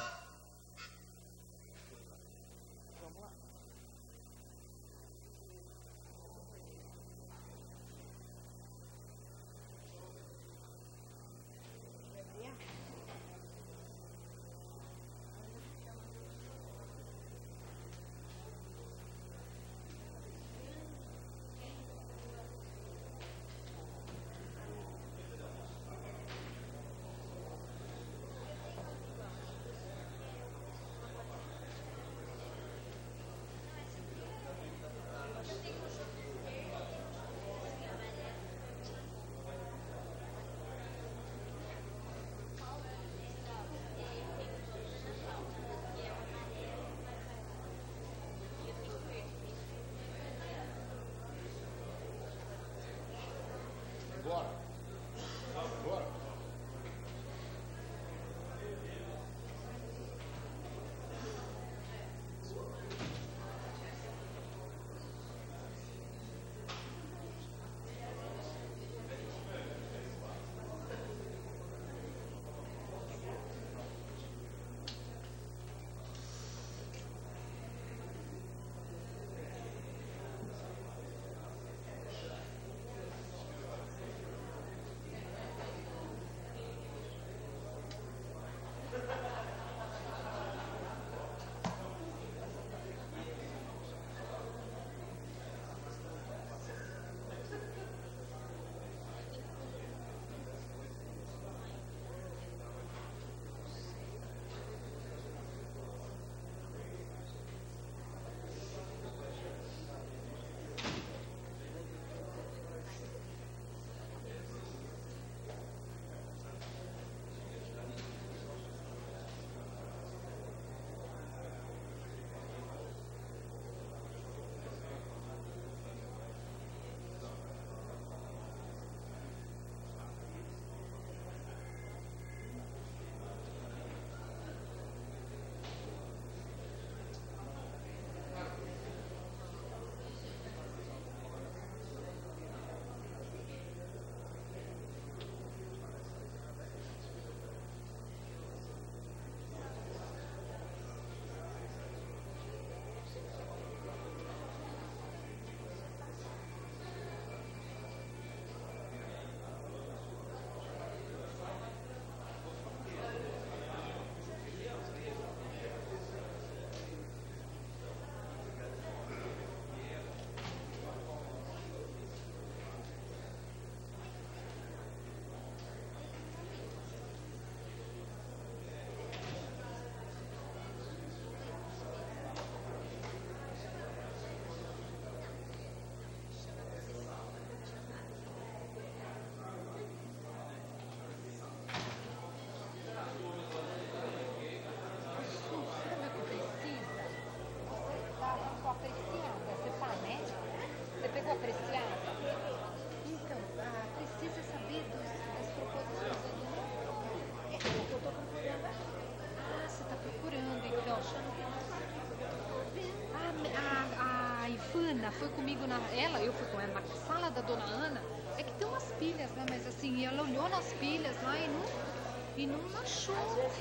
A, a Ivana foi comigo na... Ela, eu fui com ela na sala da dona Ana. É que tem umas pilhas, né? Mas assim, ela olhou nas pilhas lá e não, e não achou.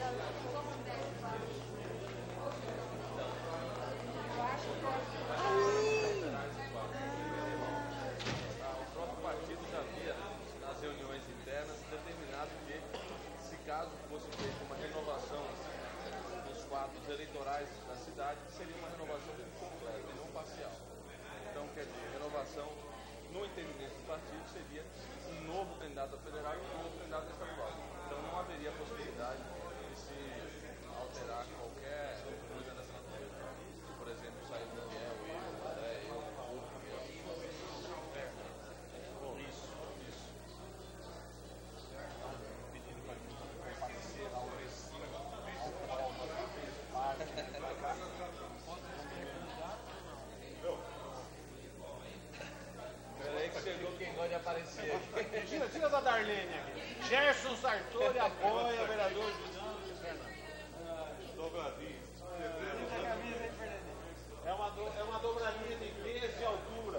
Eleitorais da cidade seria uma renovação completa e não parcial. Então, quer dizer, renovação, no entendimento do partido, seria um novo candidato a federal e um novo candidato a estadual. Então, não haveria possibilidade de se alterar qualquer coisa dessa natureza. Por exemplo, sair do Daniel, eu, André, eu, ou Isso, isso. Pedindo para mim comparecer ao recinto, ao Peraí que chegou quem gosta de aparecer. Tira, tira da Darlene aqui. Gerson Sartori apoia, vereador Juliano e Fernando. Dobradinho. É uma, do, é uma dobradinha de peso e altura.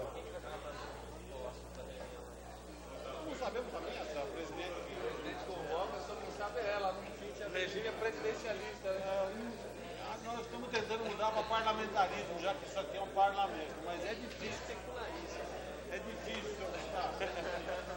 Não sabemos também essa presidente. O presidente convoca, só não sabe ela. Não regime é presidencialista. Né? Nós estamos tentando mudar para parlamentarismo, já que isso aqui é um parlamento, mas é difícil circular isso. É difícil, senhor Gustavo.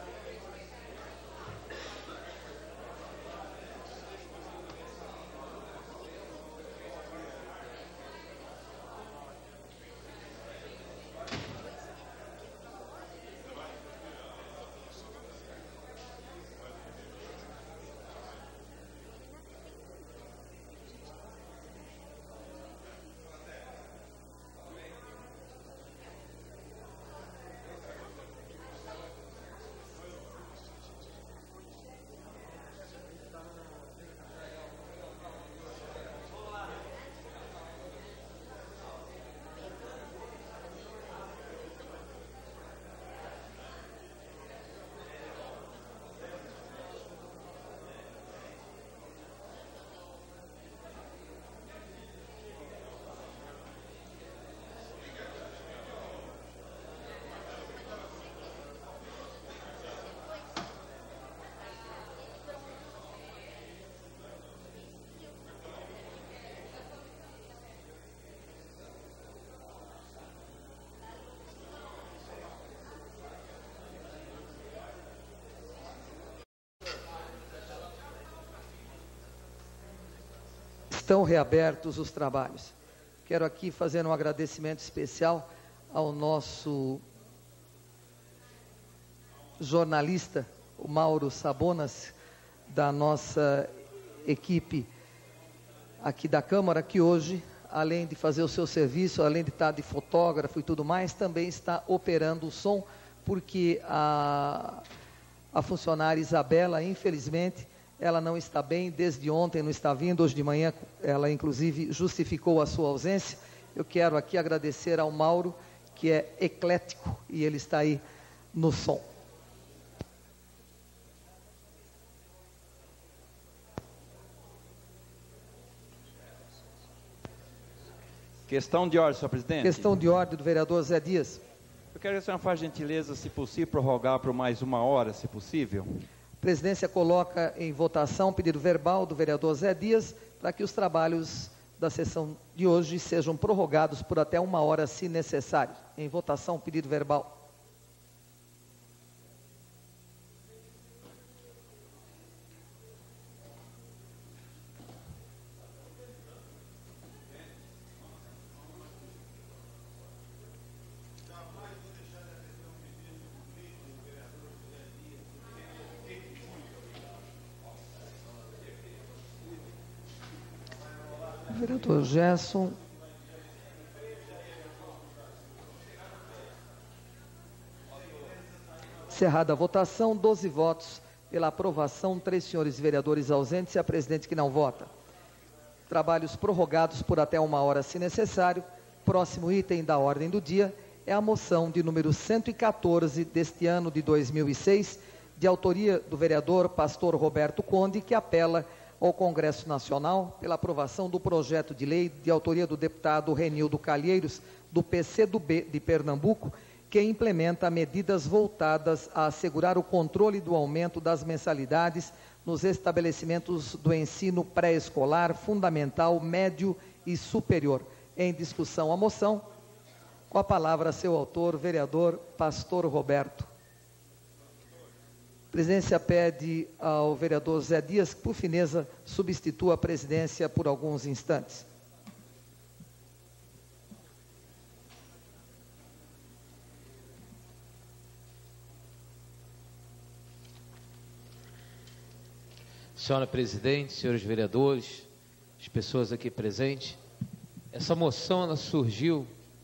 Estão reabertos os trabalhos. Quero aqui fazer um agradecimento especial ao nosso jornalista, o Mauro Sabonas, da nossa equipe aqui da Câmara, que hoje, além de fazer o seu serviço, além de estar de fotógrafo e tudo mais, também está operando o som, porque a, a funcionária Isabela, infelizmente, ela não está bem, desde ontem não está vindo, hoje de manhã ela inclusive justificou a sua ausência. Eu quero aqui agradecer ao Mauro, que é eclético, e ele está aí no som. Questão de ordem, senhor presidente. Questão de ordem do vereador Zé Dias. Eu quero que a senhora faça gentileza, se possível, prorrogar por mais uma hora, se possível. A presidência coloca em votação o pedido verbal do vereador Zé Dias para que os trabalhos da sessão de hoje sejam prorrogados por até uma hora, se necessário. Em votação, o pedido verbal. Vereador Gerson. Encerrada a votação, doze votos pela aprovação, três senhores vereadores ausentes e a presidente que não vota. Trabalhos prorrogados por até uma hora, se necessário. Próximo item da ordem do dia é a moção de número cento e quatorze deste ano de dois mil e seis, de autoria do vereador Pastor Roberto Conde, que apela ao Congresso Nacional pela aprovação do projeto de lei de autoria do deputado Renildo Calheiros, do P C do B de Pernambuco, que implementa medidas voltadas a assegurar o controle do aumento das mensalidades nos estabelecimentos do ensino pré-escolar, fundamental, médio e superior. Em discussão a moção, com a palavra seu autor, vereador Pastor Roberto. A presidência pede ao vereador Zé Dias que, por fineza, substitua a presidência por alguns instantes. Senhora presidente, senhores vereadores, as pessoas aqui presentes, essa moção ela surgiu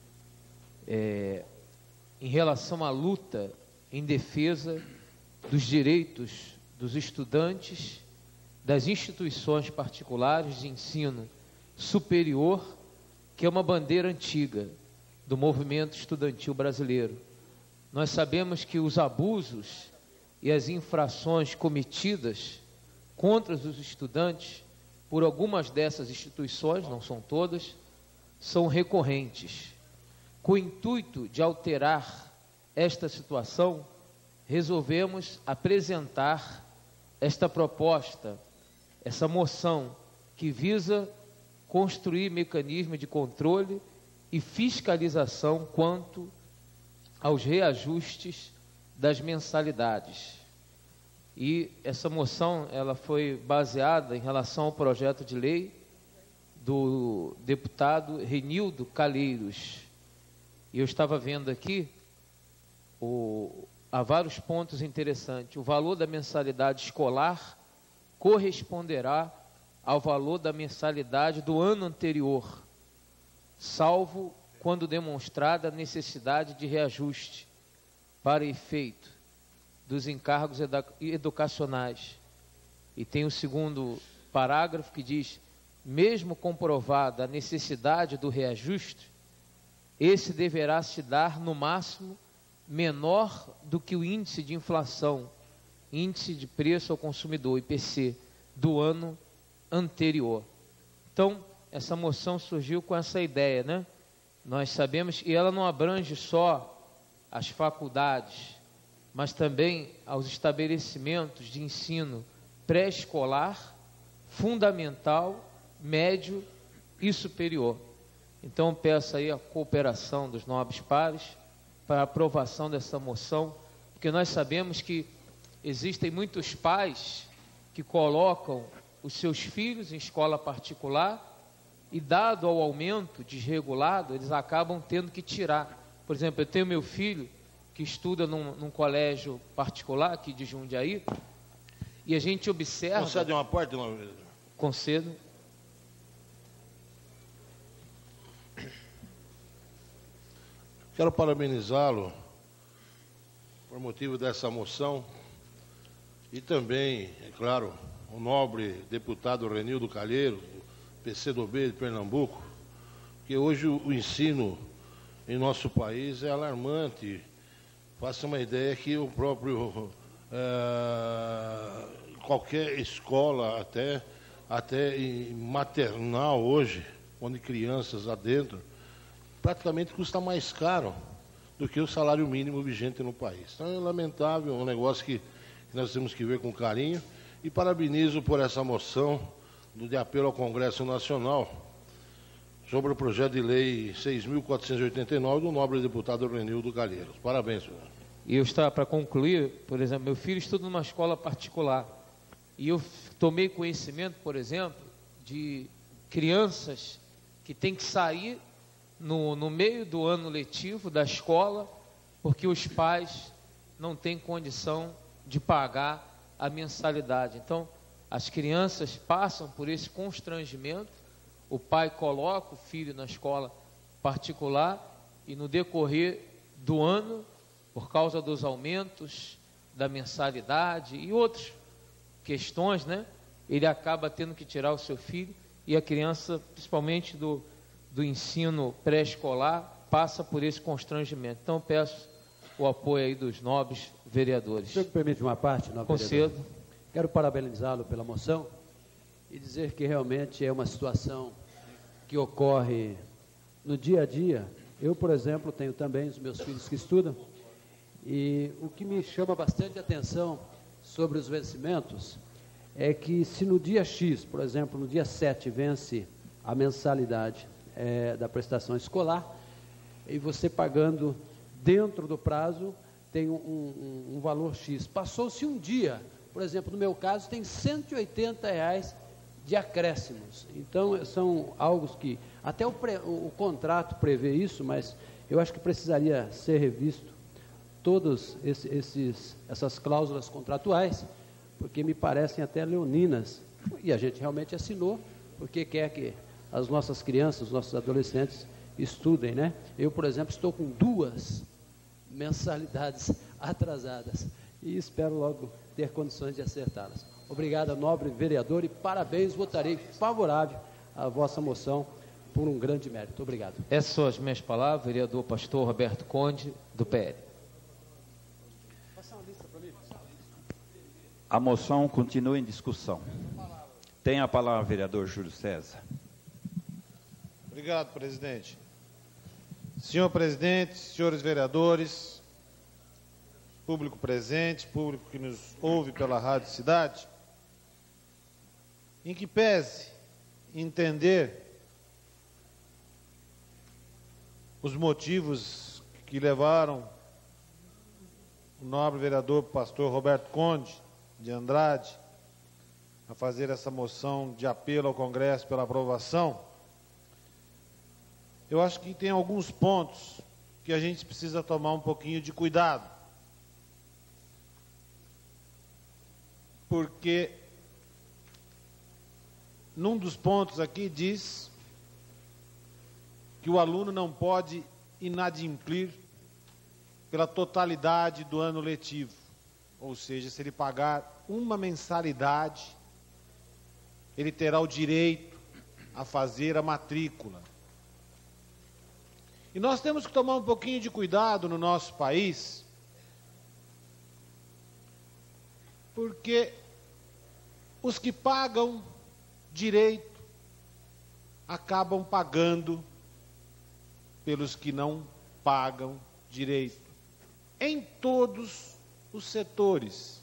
é, em relação à luta em defesa dos direitos dos estudantes das instituições particulares de ensino superior, que é uma bandeira antiga do movimento estudantil brasileiro. Nós sabemos que os abusos e as infrações cometidas contra os estudantes por algumas dessas instituições, não são todas, são recorrentes. Com o intuito de alterar esta situação, resolvemos apresentar esta proposta, essa moção, que visa construir mecanismos de controle e fiscalização quanto aos reajustes das mensalidades. E essa moção ela foi baseada em relação ao projeto de lei do deputado Renildo Calheiros. E eu estava vendo aqui o há vários pontos interessantes. O valor da mensalidade escolar corresponderá ao valor da mensalidade do ano anterior, salvo quando demonstrada a necessidade de reajuste para efeito dos encargos educacionais. E tem o segundo parágrafo que diz: mesmo comprovada a necessidade do reajuste, esse deverá se dar no máximo menor do que o índice de inflação, índice de preço ao consumidor, I P C, do ano anterior. Então, essa moção surgiu com essa ideia, né? Nós sabemos, e ela não abrange só as faculdades, mas também aos estabelecimentos de ensino pré-escolar, fundamental, médio e superior. Então, peço aí a cooperação dos nobres pares para a aprovação dessa moção, porque nós sabemos que existem muitos pais que colocam os seus filhos em escola particular e, dado ao aumento desregulado, eles acabam tendo que tirar. Por exemplo, eu tenho meu filho que estuda num, num colégio particular aqui de Jundiaí, e a gente observa... Concede uma parte, não? Concedo. Quero parabenizá-lo por motivo dessa moção e também, é claro, o nobre deputado Renildo Calheiros, do P C do B de Pernambuco, que hoje o ensino em nosso país é alarmante. Faça uma ideia que o próprio, é, qualquer escola, até, até em maternal hoje, onde crianças lá dentro, praticamente custa mais caro do que o salário mínimo vigente no país. Então é lamentável, é um negócio que nós temos que ver com carinho, e parabenizo por essa moção de apelo ao Congresso Nacional sobre o projeto de lei seis mil quatrocentos e oitenta e nove do nobre deputado Renildo Calheiros. Parabéns, senhor. E eu estava para concluir, por exemplo, meu filho estuda numa escola particular, e eu tomei conhecimento, por exemplo, de crianças que têm que sair No, no meio do ano letivo da escola, porque os pais não têm condição de pagar a mensalidade. Então, as crianças passam por esse constrangimento, o pai coloca o filho na escola particular e no decorrer do ano, por causa dos aumentos da mensalidade e outras questões, né, ele acaba tendo que tirar o seu filho, e a criança, principalmente do do ensino pré-escolar, passa por esse constrangimento. Então, peço o apoio aí dos nobres vereadores. O senhor me permite uma parte, nobre Concedo. vereador? Quero parabenizá-lo pela moção e dizer que realmente é uma situação que ocorre no dia a dia. Eu, por exemplo, tenho também os meus filhos que estudam, e o que me chama bastante atenção sobre os vencimentos é que se no dia X, por exemplo, no dia sete, vence a mensalidade é, da prestação escolar, e você pagando dentro do prazo tem um, um, um valor X. Passou-se um dia, por exemplo, no meu caso, tem cento e oitenta reais de acréscimos. Então, são algo que, até o, pre, o, o contrato prevê isso, mas eu acho que precisaria ser revisto todas esse, esses, essas cláusulas contratuais, porque me parecem até leoninas, e a gente realmente assinou, porque quer que as nossas crianças, os nossos adolescentes estudem, né? Eu, por exemplo, estou com duas mensalidades atrasadas, e espero logo ter condições de acertá-las. Obrigado, nobre vereador, e parabéns, votarei favorável à vossa moção por um grande mérito. Obrigado. Essas são as minhas palavras, vereador pastor Roberto Conde, do P L. A moção continua em discussão. Tem a palavra o vereador Júlio César. Obrigado, presidente. Senhor presidente, senhores vereadores, público presente, público que nos ouve pela Rádio Cidade, em que pese entender os motivos que levaram o nobre vereador pastor Roberto Conde de Andrade a fazer essa moção de apelo ao Congresso pela aprovação, eu acho que tem alguns pontos que a gente precisa tomar um pouquinho de cuidado. Porque num dos pontos aqui diz que o aluno não pode inadimplir pela totalidade do ano letivo. Ou seja, se ele pagar uma mensalidade, ele terá o direito a fazer a matrícula. E nós temos que tomar um pouquinho de cuidado no nosso país, porque os que pagam direito acabam pagando pelos que não pagam direito, em todos os setores.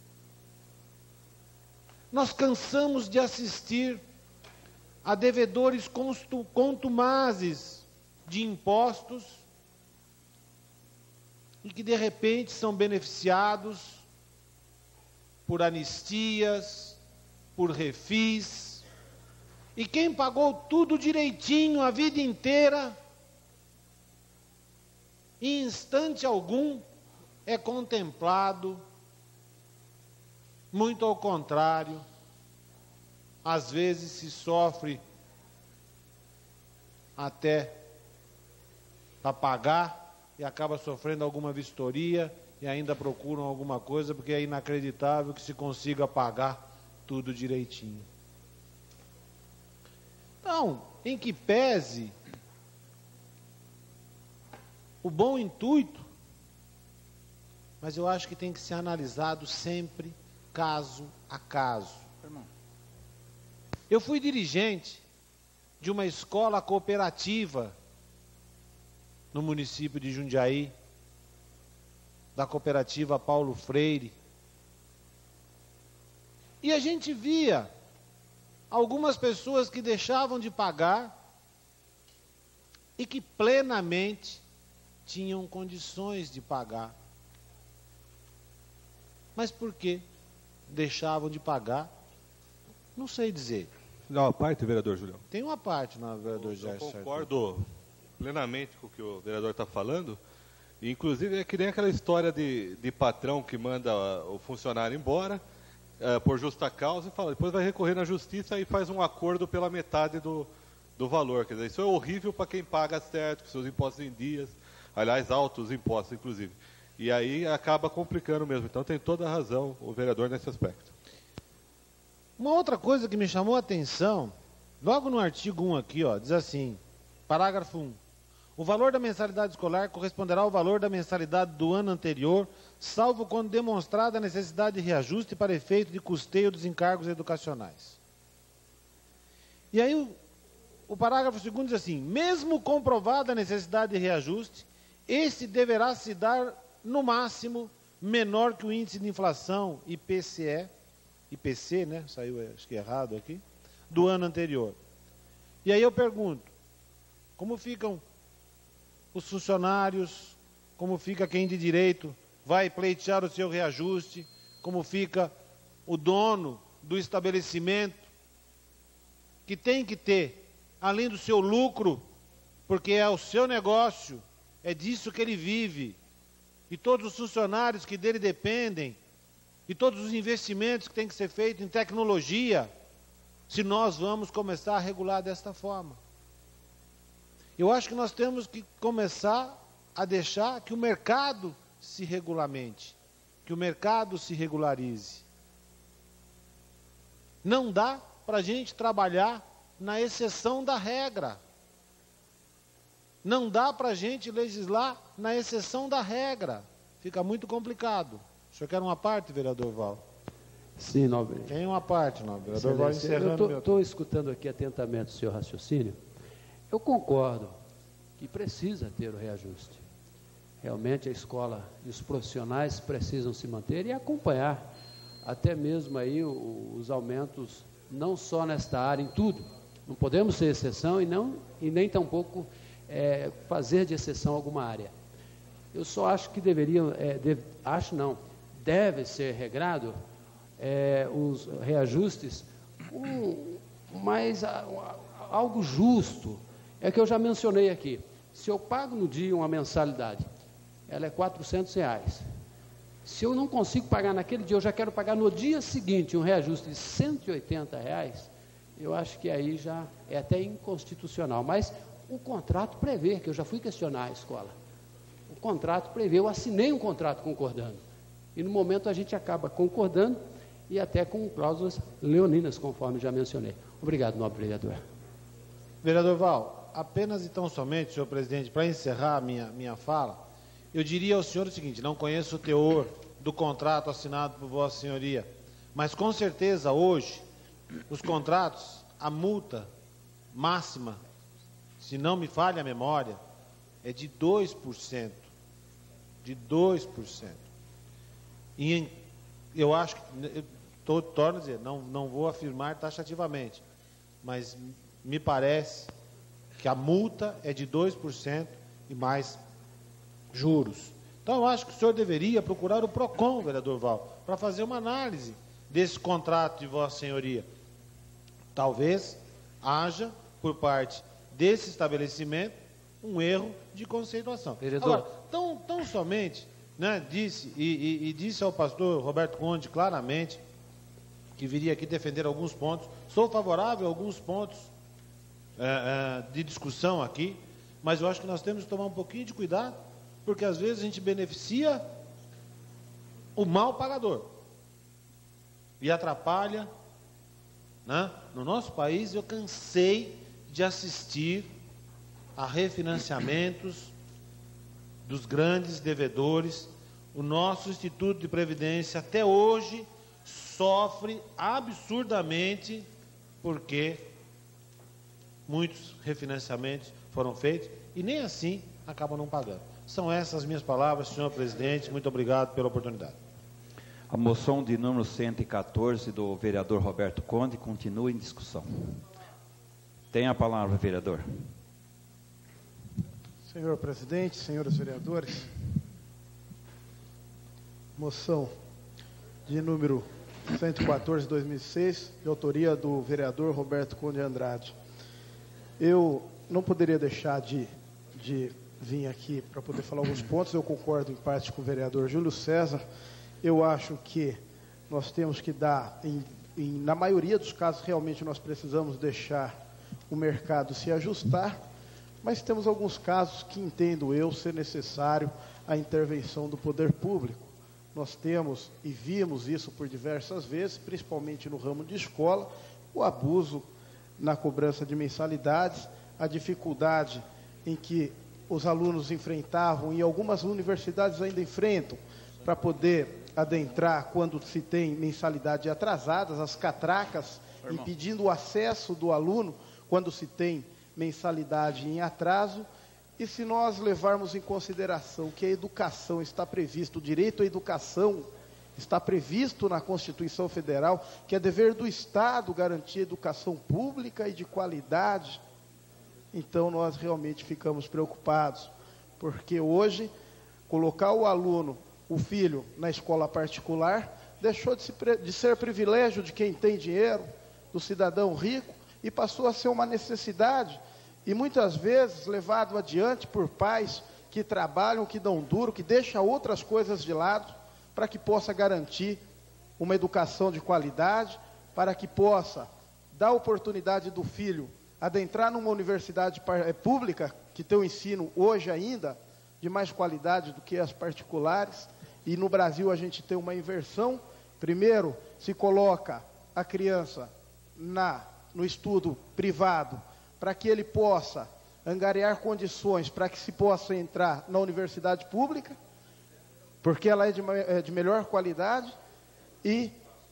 Nós cansamos de assistir a devedores contumazes de impostos e que de repente são beneficiados por anistias, por refis, e quem pagou tudo direitinho a vida inteira, em instante algum, é contemplado, muito ao contrário, às vezes se sofre até para pagar e acaba sofrendo alguma vistoria e ainda procuram alguma coisa, porque é inacreditável que se consiga pagar tudo direitinho. Então, em que pese o bom intuito, mas eu acho que tem que ser analisado sempre caso a caso. Eu fui dirigente de uma escola cooperativa no município de Jundiaí, da cooperativa Paulo Freire. E a gente via algumas pessoas que deixavam de pagar e que plenamente tinham condições de pagar. Mas por que deixavam de pagar? Não sei dizer. Não, uma parte, vereador Julião. Tem uma parte, não, vereador Jair. Eu concordo plenamente com o que o vereador está falando. Inclusive, é que nem aquela história de, de patrão que manda o funcionário embora uh, por justa causa e fala, depois vai recorrer na justiça e faz um acordo pela metade do, do valor. Quer dizer, isso é horrível para quem paga certo, com seus impostos em dias, aliás, altos impostos, inclusive. E aí acaba complicando mesmo. Então tem toda a razão o vereador nesse aspecto. Uma outra coisa que me chamou a atenção, logo no artigo um aqui, ó, diz assim, parágrafo um. O valor da mensalidade escolar corresponderá ao valor da mensalidade do ano anterior, salvo quando demonstrada a necessidade de reajuste para efeito de custeio dos encargos educacionais. E aí o, o parágrafo segundo diz assim, mesmo comprovada a necessidade de reajuste, este deverá se dar, no máximo, menor que o índice de inflação I P C E, I P C, né? Saiu, acho que errado aqui, do ano anterior. E aí eu pergunto, como ficam os funcionários, como fica quem de direito vai pleitear o seu reajuste, como fica o dono do estabelecimento, que tem que ter, além do seu lucro, porque é o seu negócio, é disso que ele vive, e todos os funcionários que dele dependem, e todos os investimentos que têm que ser feitos em tecnologia, se nós vamos começar a regular desta forma. Eu acho que nós temos que começar a deixar que o mercado se regulamente, que o mercado se regularize. Não dá para a gente trabalhar na exceção da regra. Não dá para a gente legislar na exceção da regra. Fica muito complicado. O senhor quer uma parte, vereador Val? Sim, nobre. Tem uma parte, nobre. Vereador Val, encerrando. Eu estou escutando aqui atentamente o seu raciocínio. Eu concordo que precisa ter o reajuste. Realmente a escola e os profissionais precisam se manter e acompanhar até mesmo aí os aumentos, não só nesta área, em tudo. Não podemos ser exceção e, não, e nem tampouco é, fazer de exceção alguma área. Eu só acho que deveriam, é, deve, acho não, deve ser regrado é, os reajustes um, mais a, a, algo justo. É que eu já mencionei aqui. Se eu pago no dia uma mensalidade, ela é quatrocentos reais. Se eu não consigo pagar naquele dia, eu já quero pagar no dia seguinte um reajuste de cento e oitenta reais, eu acho que aí já é até inconstitucional. Mas o contrato prevê, que eu já fui questionar a escola. O contrato prevê, eu assinei um contrato concordando. E no momento a gente acaba concordando e até com cláusulas leoninas, conforme já mencionei. Obrigado, nobre vereador. Vereador Val, apenas e tão somente, senhor presidente, para encerrar a minha, minha fala, eu diria ao senhor o seguinte, não conheço o teor do contrato assinado por Vossa Senhoria, mas com certeza hoje, os contratos, a multa máxima, se não me falha a memória, é de dois por cento. De dois por cento. E em, eu acho que, eu tô, torno a dizer, não, não vou afirmar taxativamente, mas me parece que a multa é de dois por cento e mais juros. Então, eu acho que o senhor deveria procurar o PROCON, vereador Val, para fazer uma análise desse contrato de Vossa Senhoria. Talvez haja, por parte desse estabelecimento, um erro de conceituação. Vereador. Agora, tão, tão somente, né, disse, e, e, e disse ao pastor Roberto Conde claramente, que viria aqui defender alguns pontos, sou favorável a alguns pontos é, é, de discussão aqui, mas eu acho que nós temos que tomar um pouquinho de cuidado, porque às vezes a gente beneficia o mal pagador e atrapalha, né? No nosso país eu cansei de assistir a refinanciamentos dos grandes devedores. O nosso Instituto de Previdência até hoje sofre absurdamente porque muitos refinanciamentos foram feitos e nem assim acabam não pagando. São essas as minhas palavras, senhor presidente. Muito obrigado pela oportunidade. A moção de número cento e quatorze do vereador Roberto Conde continua em discussão. Tem a palavra, vereador. Senhor presidente, senhores vereadores, moção de número cento e quatorze de dois mil e seis, de autoria do vereador Roberto Conde Andrade. Eu não poderia deixar de, de vir aqui para poder falar alguns pontos. Eu concordo em parte com o vereador Júlio César. Eu acho que nós temos que dar, em, em, na maioria dos casos, realmente nós precisamos deixar o mercado se ajustar, mas temos alguns casos que entendo eu ser necessário a intervenção do poder público. Nós temos e vimos isso por diversas vezes, principalmente no ramo de escola, o abuso na cobrança de mensalidades, a dificuldade em que os alunos enfrentavam e algumas universidades ainda enfrentam para poder adentrar quando se tem mensalidade atrasadas, as catracas, Irmão. impedindo o acesso do aluno quando se tem mensalidade em atraso. E se nós levarmos em consideração que a educação está previsto, o direito à educação está previsto na Constituição Federal, que é dever do Estado garantir educação pública e de qualidade, então nós realmente ficamos preocupados, porque hoje colocar o aluno, o filho, na escola particular, deixou de, se, de ser privilégio de quem tem dinheiro, do cidadão rico, e passou a ser uma necessidade, e muitas vezes levado adiante por pais que trabalham, que dão duro, que deixam outras coisas de lado, para que possa garantir uma educação de qualidade, para que possa dar oportunidade do filho adentrar numa universidade pública, que tem um ensino hoje ainda de mais qualidade do que as particulares, e no Brasil a gente tem uma inversão. Primeiro se coloca a criança na, no estudo privado, para que ele possa angariar condições para que se possa entrar na universidade pública, porque ela é de, é de melhor qualidade, e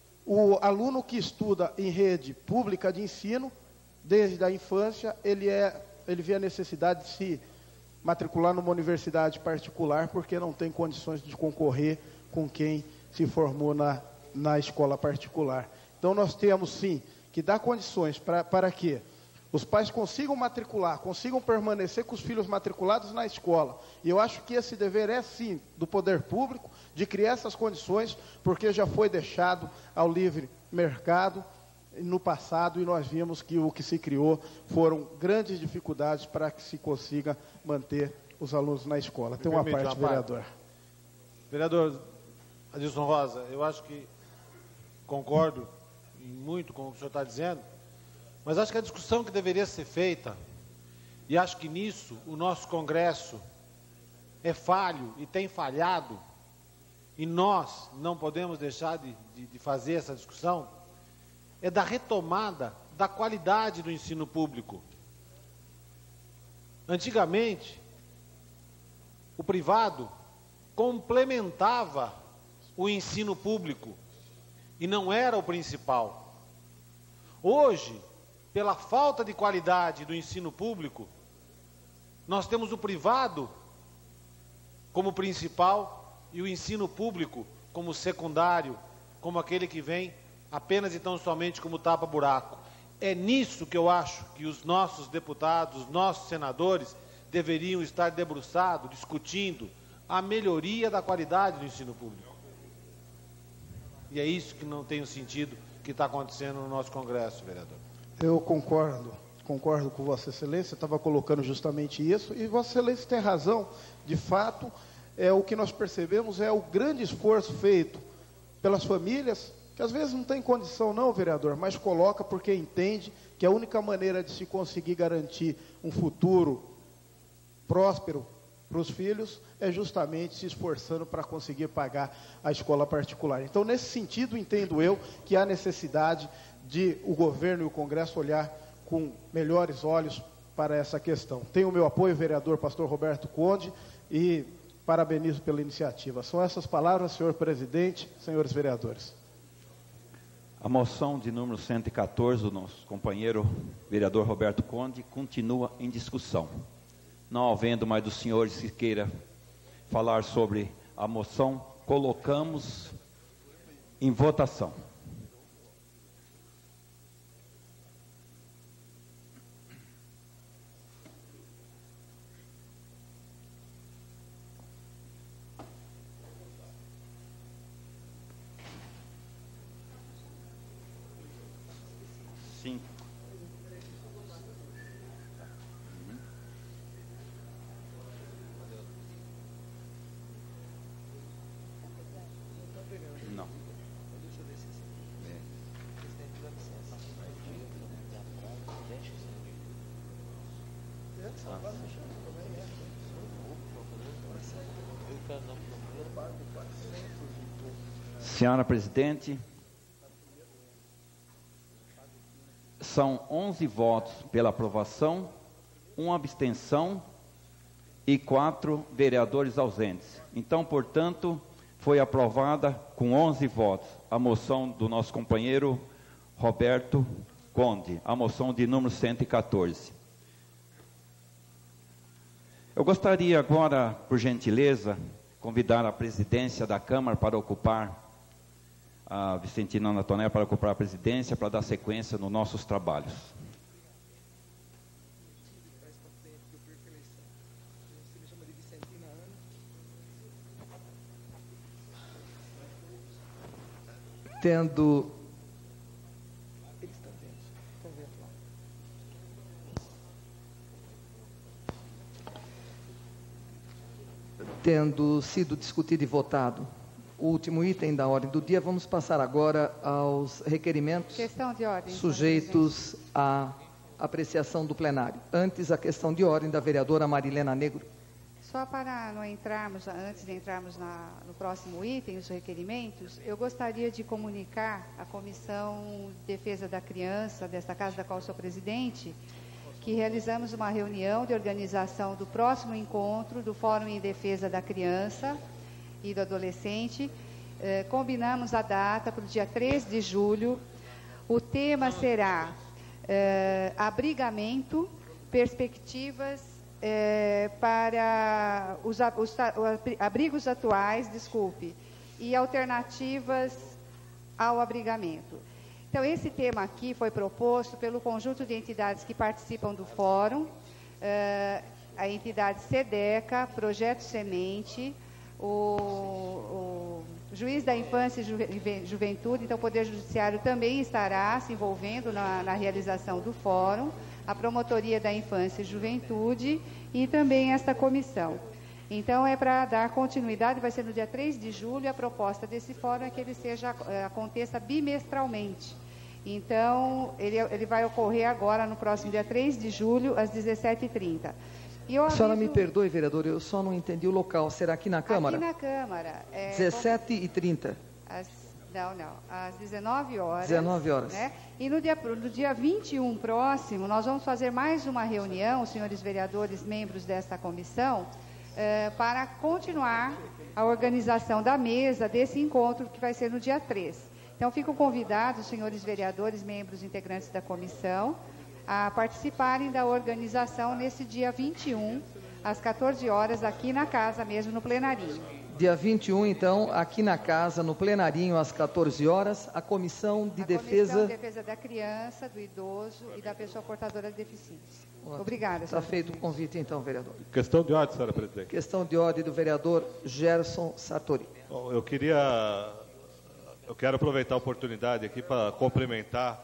o aluno que estuda em rede pública de ensino, desde a infância, ele, é, ele vê a necessidade de se matricular numa universidade particular, porque não tem condições de concorrer com quem se formou na, na escola particular. Então nós temos sim que dar condições pra, para que os pais consigam matricular, consigam permanecer com os filhos matriculados na escola. E eu acho que esse dever é, sim, do poder público, de criar essas condições, porque já foi deixado ao livre mercado no passado, e nós vimos que o que se criou foram grandes dificuldades para que se consiga manter os alunos na escola. Tem uma permite parte, uma vereador. parte. Vereador Adilson Rosa, eu acho que concordo muito com o que o senhor está dizendo, mas acho que a discussão que deveria ser feita, e acho que nisso o nosso Congresso é falho e tem falhado, e nós não podemos deixar de, de, de fazer essa discussão, é da retomada da qualidade do ensino público. Antigamente, o privado complementava o ensino público e não era o principal. Hoje, pela falta de qualidade do ensino público, nós temos o privado como principal e o ensino público como secundário, como aquele que vem apenas e tão somente como tapa-buraco. É nisso que eu acho que os nossos deputados, os nossos senadores, deveriam estar debruçados, discutindo a melhoria da qualidade do ensino público. E é isso que não tem o sentido que está acontecendo no nosso Congresso, vereador. Eu concordo, concordo com Vossa Excelência, estava colocando justamente isso, e Vossa Excelência tem razão. De fato, é, o que nós percebemos é o grande esforço feito pelas famílias, que às vezes não tem condição não, vereador, mas coloca porque entende que a única maneira de se conseguir garantir um futuro próspero para os filhos é justamente se esforçando para conseguir pagar a escola particular. Então, nesse sentido, entendo eu que há necessidade de o governo e o Congresso olhar com melhores olhos para essa questão. Tenho o meu apoio, vereador pastor Roberto Conde, e parabenizo pela iniciativa. São essas palavras, senhor presidente, senhores vereadores. A moção de número cento e quatorze do nosso companheiro vereador Roberto Conde continua em discussão. Não havendo mais dos senhores que queira falar sobre a moção, colocamos em votação. Cinco. Não. Senhora presidente, são onze votos pela aprovação, uma abstenção e quatro vereadores ausentes. Então, portanto, Foi aprovada com onze votos a moção do nosso companheiro Roberto Conde, a moção de número cento e quatorze. Eu gostaria agora, por gentileza, convidar a presidência da Câmara para ocupar, a Vicentina Ana Tonelli para ocupar a presidência, para dar sequência nos nossos trabalhos. Tendo Tendo sido discutido e votado o último item da ordem do dia, vamos passar agora aos requerimentos Questão de ordem, sujeitos à apreciação do plenário. Antes, a questão de ordem da vereadora Marilena Negro. Só para não entrarmos, antes de entrarmos na, no próximo item, os requerimentos, eu gostaria de comunicar à Comissão de Defesa da Criança, desta casa da qual sou presidente, que realizamos uma reunião de organização do próximo encontro do Fórum em Defesa da Criança e do Adolescente. Eh, combinamos a data para o dia três de julho. O tema será eh, abrigamento, perspectivas eh, para os, os abrigos atuais, desculpe, e alternativas ao abrigamento. Então, esse tema aqui foi proposto pelo conjunto de entidades que participam do fórum, uh, a entidade SEDECA, Projeto Semente, o, o Juiz da Infância e Ju, Juventude, então o Poder Judiciário também estará se envolvendo na, na realização do fórum, a Promotoria da Infância e Juventude e também esta comissão. Então, é para dar continuidade, vai ser no dia três de julho, a proposta desse fórum é que ele seja, aconteça bimestralmente. Então, ele, ele vai ocorrer agora, no próximo dia três de julho, às dezessete e trinta. E eu a senhora aviso... me perdoe, vereador, eu só não entendi o local. Será aqui na Câmara? Aqui na Câmara. É, dezessete e trinta. Às, não, não. Às dezenove horas. dezenove horas. Né? E no dia, no dia vinte e um próximo, nós vamos fazer mais uma reunião, os senhores vereadores, membros desta comissão, eh, para continuar a organização da mesa desse encontro, que vai ser no dia três. Então, ficam convidados os senhores vereadores, membros integrantes da comissão, a participarem da organização nesse dia vinte e um, às quatorze horas, aqui na casa mesmo, no plenarinho. Dia vinte e um, então, aqui na casa, no plenarinho, às quatorze horas, a Comissão de a Defesa... Comissão de Defesa da Criança, do Idoso e da Pessoa Portadora de Deficiência. Ótimo. Obrigada, Está feito o convite, então, vereador. Questão de ordem, senhora presidente. Questão de ordem do vereador Gerson Sartori. Bom, eu queria... Eu quero aproveitar a oportunidade aqui para cumprimentar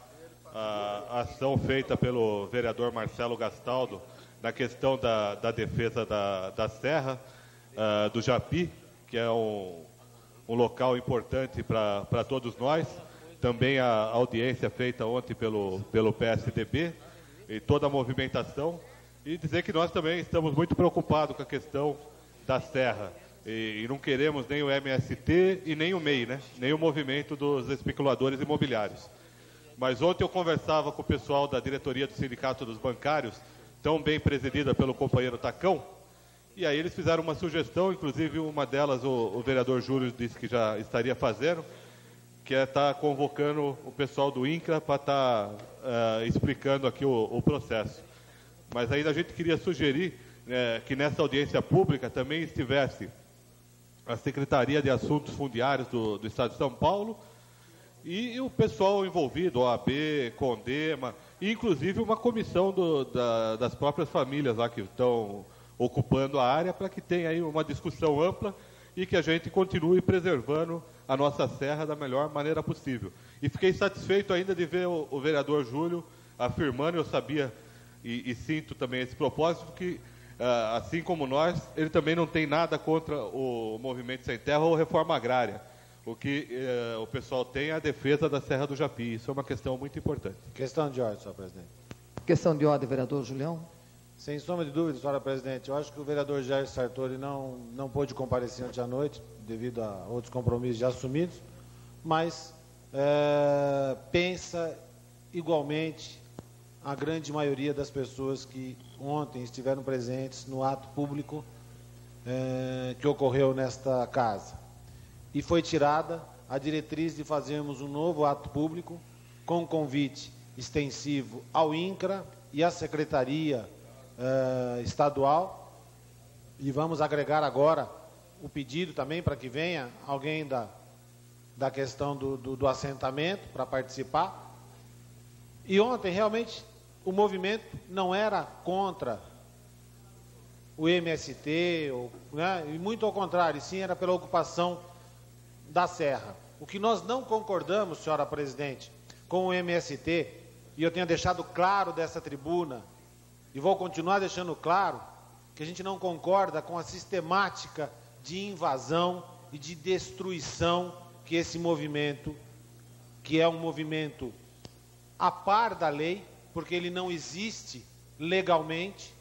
a ação feita pelo vereador Marcelo Gastaldo na questão da, da defesa da, da Serra, uh, do Japi, que é um, um local importante para todos nós. Também a audiência feita ontem pelo, pelo P S D B e toda a movimentação. E dizer que nós também estamos muito preocupados com a questão da Serra. E, e não queremos nem o M S T e nem o M E I, né? Nem o movimento dos especuladores imobiliários. Mas ontem eu conversava com o pessoal da diretoria do Sindicato dos Bancários, tão bem presidida pelo companheiro Tacão, e aí eles fizeram uma sugestão, inclusive uma delas o, o vereador Júlio disse que já estaria fazendo, que é estar tá convocando o pessoal do INCRA para estar tá, uh, explicando aqui o, o processo. Mas ainda a gente queria sugerir né, que nessa audiência pública também estivesse a Secretaria de Assuntos Fundiários do, do Estado de São Paulo e, e o pessoal envolvido, O A B, Condema, e inclusive uma comissão do, da, das próprias famílias lá que estão ocupando a área para que tenha aí uma discussão ampla e que a gente continue preservando a nossa serra da melhor maneira possível. E fiquei satisfeito ainda de ver o, o vereador Júlio afirmando, eu sabia e, e sinto também esse propósito, que Uh, assim como nós, ele também não tem nada contra o Movimento Sem Terra ou Reforma Agrária. O que uh, o pessoal tem é a defesa da Serra do Japi. Isso é uma questão muito importante. Questão de ordem, senhor presidente. Questão de ordem, vereador Julião. Sem sombra de dúvida, senhora presidente, eu acho que o vereador Jair Sartori não, não pôde comparecer ontem à noite, devido a outros compromissos já assumidos, mas é, pensa igualmente a grande maioria das pessoas que ontem estiveram presentes no ato público eh, que ocorreu nesta casa. e foi tirada a diretriz de fazermos um novo ato público com convite extensivo ao INCRA e à Secretaria uh, Estadual, e vamos agregar agora o pedido também para que venha alguém da, da questão do, do, do assentamento para participar. E ontem, realmente, o movimento não era contra o M S T, ou, né, e muito ao contrário, sim era pela ocupação da Serra. O que nós não concordamos, senhora presidente, com o M S T, e eu tenho deixado claro dessa tribuna, e vou continuar deixando claro, que a gente não concorda com a sistemática de invasão e de destruição que esse movimento, que é um movimento a par da lei, porque ele não existe legalmente,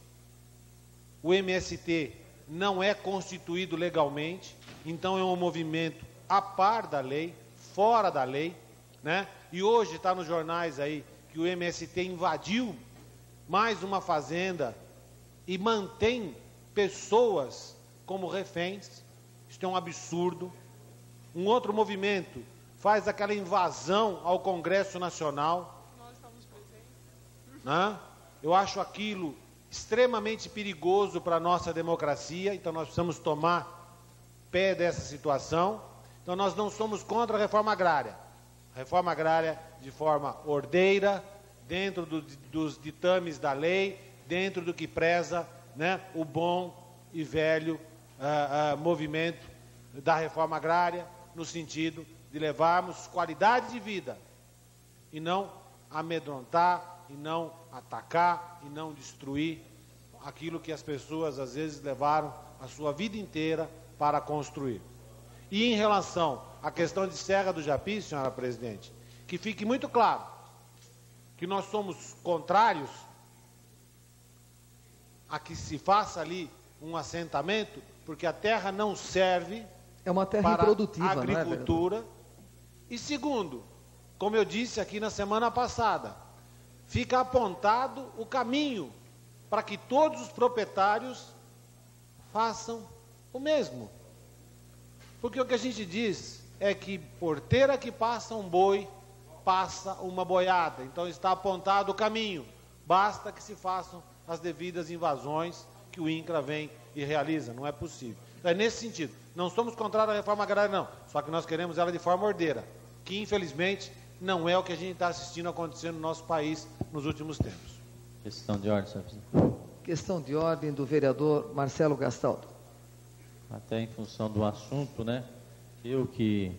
o M S T não é constituído legalmente, então é um movimento a par da lei, fora da lei, né? E hoje está nos jornais aí que o M S T invadiu mais uma fazenda e mantém pessoas como reféns. Isso é um absurdo. Um outro movimento faz aquela invasão ao Congresso Nacional. Nós estamos presentes. Né? Eu acho aquilo extremamente perigoso para a nossa democracia, então nós precisamos tomar pé dessa situação. Então nós não somos contra a reforma agrária. A reforma agrária de forma ordeira, dentro do, dos ditames da lei, dentro do que preza, né, o bom e velho uh, uh, movimento da reforma agrária, no sentido de levarmos qualidade de vida e não amedrontar, e não atacar, e não destruir aquilo que as pessoas às vezes levaram a sua vida inteira para construir. E em relação à questão de Serra do Japi, senhora presidente, que fique muito claro que nós somos contrários a que se faça ali um assentamento, porque a terra não serve é uma terra para improdutiva, a agricultura. Não é, e segundo, como eu disse aqui na semana passada, fica apontado o caminho para que todos os proprietários façam o mesmo. Porque o que a gente diz é que porteira que passa um boi, passa uma boiada. Então está apontado o caminho. Basta que se façam as devidas invasões que o INCRA vem e realiza. Não é possível. Então, é nesse sentido. Não somos contrários à reforma agrária, não. Só que nós queremos ela de forma ordeira. Que, infelizmente, não é o que a gente está assistindo acontecer no nosso país nos últimos tempos. Questão de ordem, senhor presidente. Questão de ordem do vereador Marcelo Gastaldo. Até em função do assunto, né? Eu que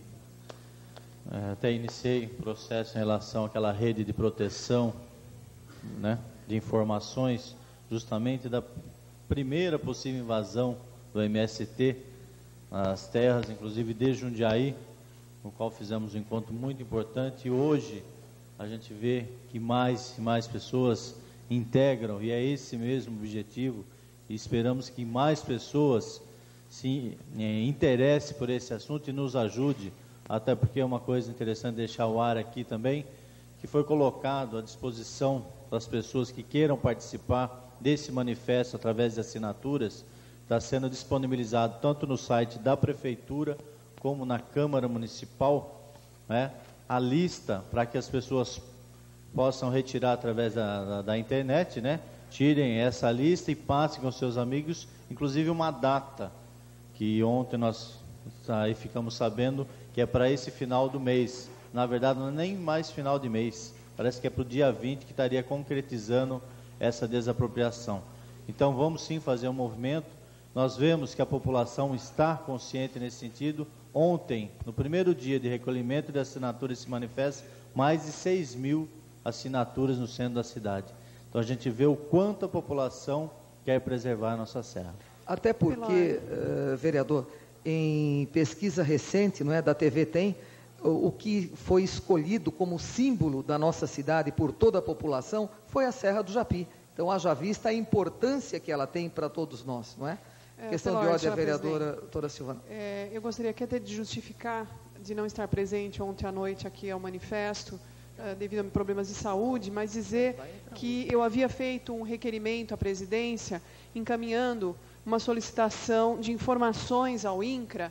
é, até iniciei processo em relação àquela rede de proteção, né, de informações, justamente da primeira possível invasão do M S T às terras, inclusive de Jundiaí, no qual fizemos um encontro muito importante. E hoje a gente vê que mais e mais pessoas integram, e é esse mesmo objetivo, e esperamos que mais pessoas se é, interesse por esse assunto e nos ajude, até porque é uma coisa interessante deixar o ar aqui também, que foi colocado à disposição das pessoas que queiram participar desse manifesto através de assinaturas, está sendo disponibilizado tanto no site da Prefeitura como na Câmara Municipal, né, a lista para que as pessoas possam retirar através da, da, da internet, né, tirem essa lista e passem com seus amigos, inclusive uma data, que ontem nós aí ficamos sabendo que é para esse final do mês. Na verdade, não é nem mais final de mês, parece que é para o dia vinte que estaria concretizando essa desapropriação. Então, vamos sim fazer um movimento. Nós vemos que a população está consciente nesse sentido. Ontem, no primeiro dia de recolhimento de assinaturas desse manifesto, mais de seis mil assinaturas no centro da cidade. Então, a gente vê o quanto a população quer preservar a nossa serra. Até porque, uh, vereador, em pesquisa recente, não é, da T V Tem, o, o que foi escolhido como símbolo da nossa cidade por toda a população foi a Serra do Japi. Então, haja vista a importância que ela tem para todos nós, não é? É, questão de ordem, a vereadora doutora Silvana. É, eu gostaria aqui até de justificar de não estar presente ontem à noite aqui ao manifesto, uh, devido a problemas de saúde, mas dizer que eu havia feito um requerimento à presidência, encaminhando uma solicitação de informações ao INCRA,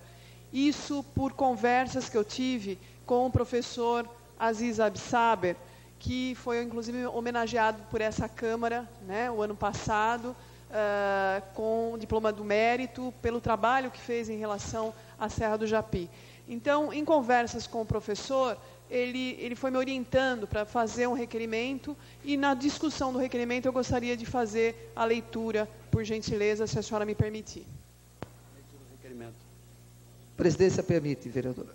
Isso por conversas que eu tive com o professor Aziz Absaber, que foi inclusive homenageado por essa Câmara, né, o ano passado, uh, com o diploma do mérito, pelo trabalho que fez em relação à Serra do Japi. Então, em conversas com o professor, ele, ele foi me orientando para fazer um requerimento, e na discussão do requerimento eu gostaria de fazer a leitura, por gentileza, se a senhora me permitir. Presidência permite, vereadora.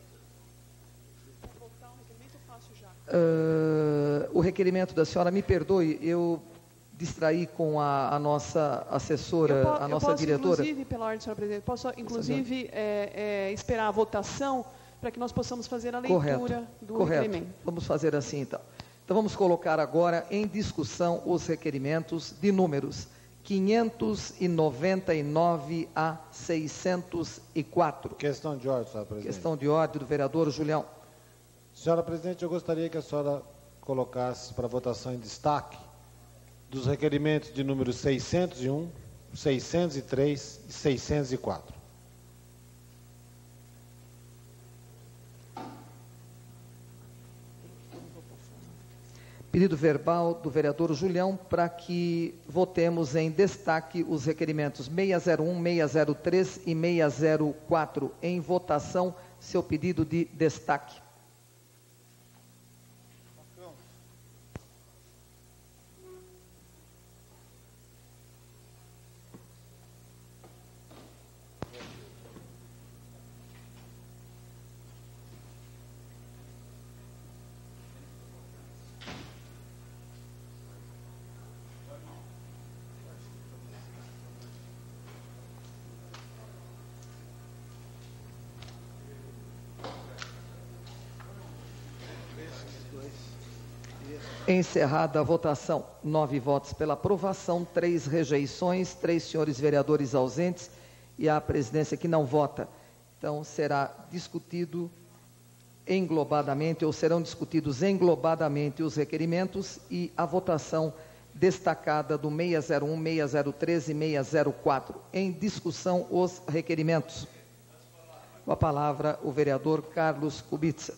Uh, o requerimento da senhora, me perdoe, eu distraí com a, a nossa assessora, po- a nossa eu posso, diretora. Inclusive, pela ordem, senhora presidente, posso, inclusive, é, é, esperar a votação para que nós possamos fazer a leitura Correto, do correto. requerimento. Vamos fazer assim, então. Então, vamos colocar agora em discussão os requerimentos de números quinhentos e noventa e nove a seiscentos e quatro. Questão de ordem, senhora presidente. Questão de ordem do vereador Julião. Senhora presidente, eu gostaria que a senhora colocasse para votação em destaque dos requerimentos de número seiscentos e um, seiscentos e três e seiscentos e quatro. Pedido verbal do vereador Julião para que votemos em destaque os requerimentos seiscentos e um, seiscentos e três e seiscentos e quatro. Em votação, seu pedido de destaque. Encerrada a votação, nove votos pela aprovação, três rejeições, três senhores vereadores ausentes e a presidência que não vota. Então, será discutido englobadamente, ou serão discutidos englobadamente os requerimentos e a votação destacada do seiscentos e um, seiscentos e três e seiscentos e quatro. Em discussão, os requerimentos. Com a palavra, o vereador Carlos Kubica.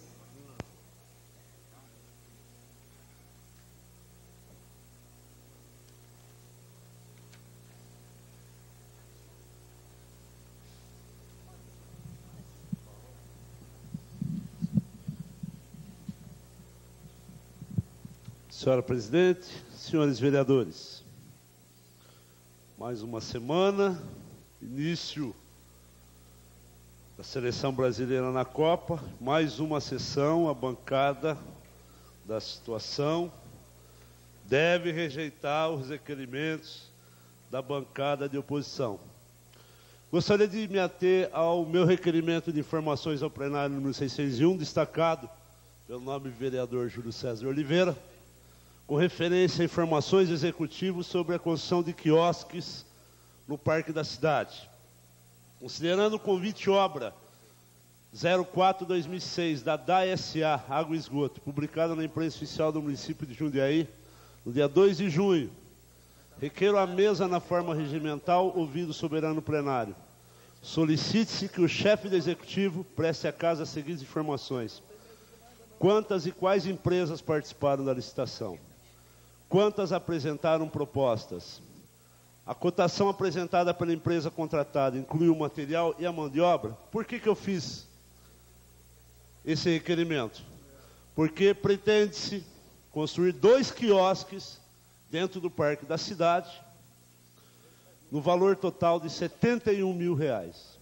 Senhora presidente, senhores vereadores, mais uma semana, início da seleção brasileira na Copa, mais uma sessão, a bancada da situação deve rejeitar os requerimentos da bancada de oposição. Gostaria de me ater ao meu requerimento de informações ao plenário número seiscentos e um, destacado pelo nobre vereador Júlio César Oliveira, com referência a informações executivas sobre a construção de quiosques no Parque da Cidade. Considerando o convite obra zero quatro barra dois mil e seis da D A S A Água e Esgoto, publicada na imprensa oficial do município de Jundiaí, no dia dois de junho, requeiro à mesa na forma regimental, ouvido o soberano plenário. Solicite-se que o chefe do executivo preste à casa as seguintes informações: quantas e quais empresas participaram da licitação? Quantas apresentaram propostas? A cotação apresentada pela empresa contratada inclui o material e a mão de obra? Por que que eu fiz esse requerimento? Porque pretende-se construir dois quiosques dentro do Parque da Cidade, no valor total de setenta e um mil reais.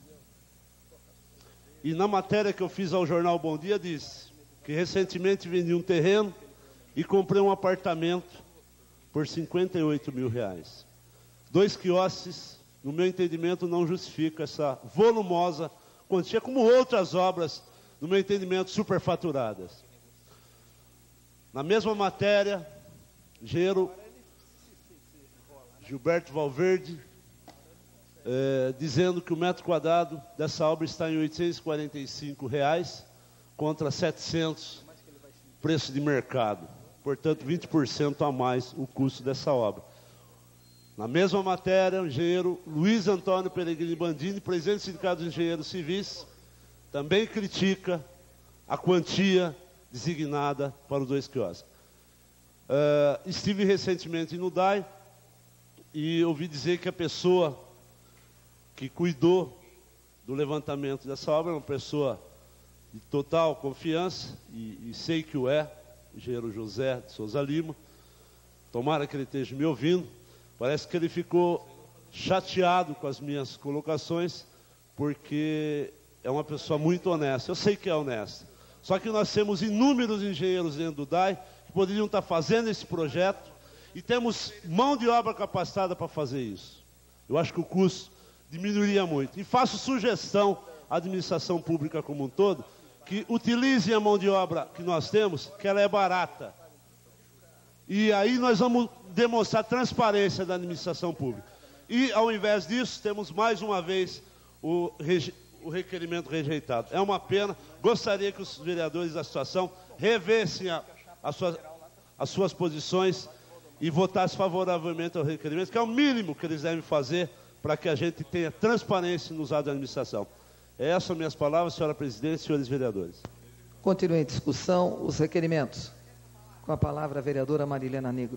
E na matéria que eu fiz ao jornal Bom Dia, disse que recentemente vendi um terreno e comprei um apartamento por cinquenta e oito mil reais. Dois quiosques, no meu entendimento, não justifica essa volumosa quantia, como outras obras, no meu entendimento, superfaturadas. Na mesma matéria, engenheiro Gilberto Valverde, eh, dizendo que o metro quadrado dessa obra está em oitocentos e quarenta e cinco reais, contra setecentos, preço de mercado. Portanto, vinte por cento a mais o custo dessa obra. Na mesma matéria, o engenheiro Luiz Antônio Peregrini Bandini, presidente do Sindicato dos Engenheiros Civis, também critica a quantia designada para os dois quiosques. Uh, estive recentemente no D A I e ouvi dizer que a pessoa que cuidou do levantamento dessa obra é uma pessoa de total confiança, e, e sei que o é, o engenheiro José de Souza Lima. Tomara que ele esteja me ouvindo. Parece que ele ficou chateado com as minhas colocações, porque é uma pessoa muito honesta. Eu sei que é honesta. Só que nós temos inúmeros engenheiros dentro do D A I que poderiam estar fazendo esse projeto, e temos mão de obra capacitada para fazer isso. Eu acho que o custo diminuiria muito. E faço sugestão à administração pública como um todo, que utilizem a mão de obra que nós temos, que ela é barata. E aí nós vamos demonstrar transparência da administração pública. E, ao invés disso, temos mais uma vez o, o requerimento rejeitado. É uma pena. Gostaria que os vereadores da situação revessem a, a sua, as suas posições e votassem favoravelmente ao requerimento, que é o mínimo que eles devem fazer para que a gente tenha transparência nos atos da administração. Essas são minhas palavras, senhora presidente, senhores vereadores. Continue em discussão os requerimentos. Com a palavra a vereadora Marilena Negro.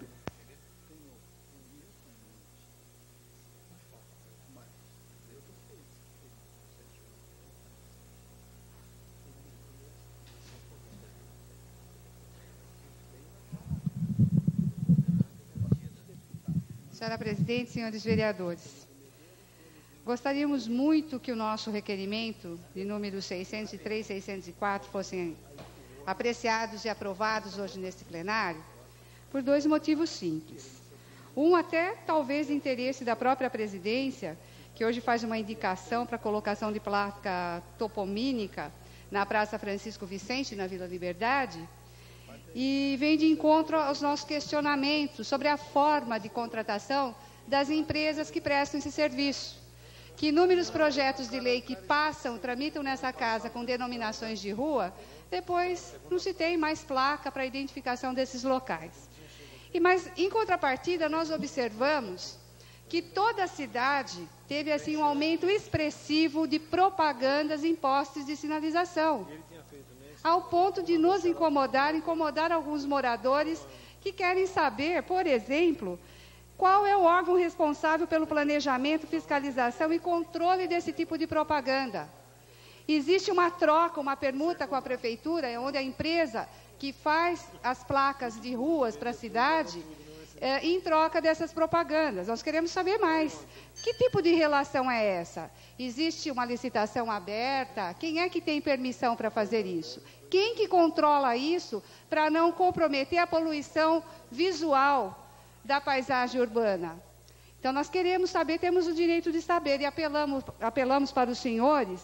Senhora presidente, senhores vereadores, gostaríamos muito que o nosso requerimento de número seiscentos e três, seiscentos e quatro fossem apreciados e aprovados hoje neste plenário, por dois motivos simples. Um, até talvez interesse da própria presidência, que hoje faz uma indicação para a colocação de placa topomínica na Praça Francisco Vicente, na Vila Liberdade, e vem de encontro aos nossos questionamentos sobre a forma de contratação das empresas que prestam esse serviço. Que inúmeros projetos de lei que passam, tramitam nessa casa com denominações de rua, depois não se tem mais placa para identificação desses locais. E, mas, em contrapartida, nós observamos que toda a cidade teve assim, um aumento expressivo de propagandas em postes de sinalização, ao ponto de nos incomodar, incomodar alguns moradores que querem saber, por exemplo, qual é o órgão responsável pelo planejamento, fiscalização e controle desse tipo de propaganda. Existe uma troca, uma permuta com a prefeitura, onde a empresa que faz as placas de ruas para a cidade, é, em troca dessas propagandas. Nós queremos saber mais. Que tipo de relação é essa? Existe uma licitação aberta? Quem é que tem permissão para fazer isso? Quem que controla isso para não comprometer a poluição visual da paisagem urbana? Então, nós queremos saber, temos o direito de saber, e apelamos, apelamos para os senhores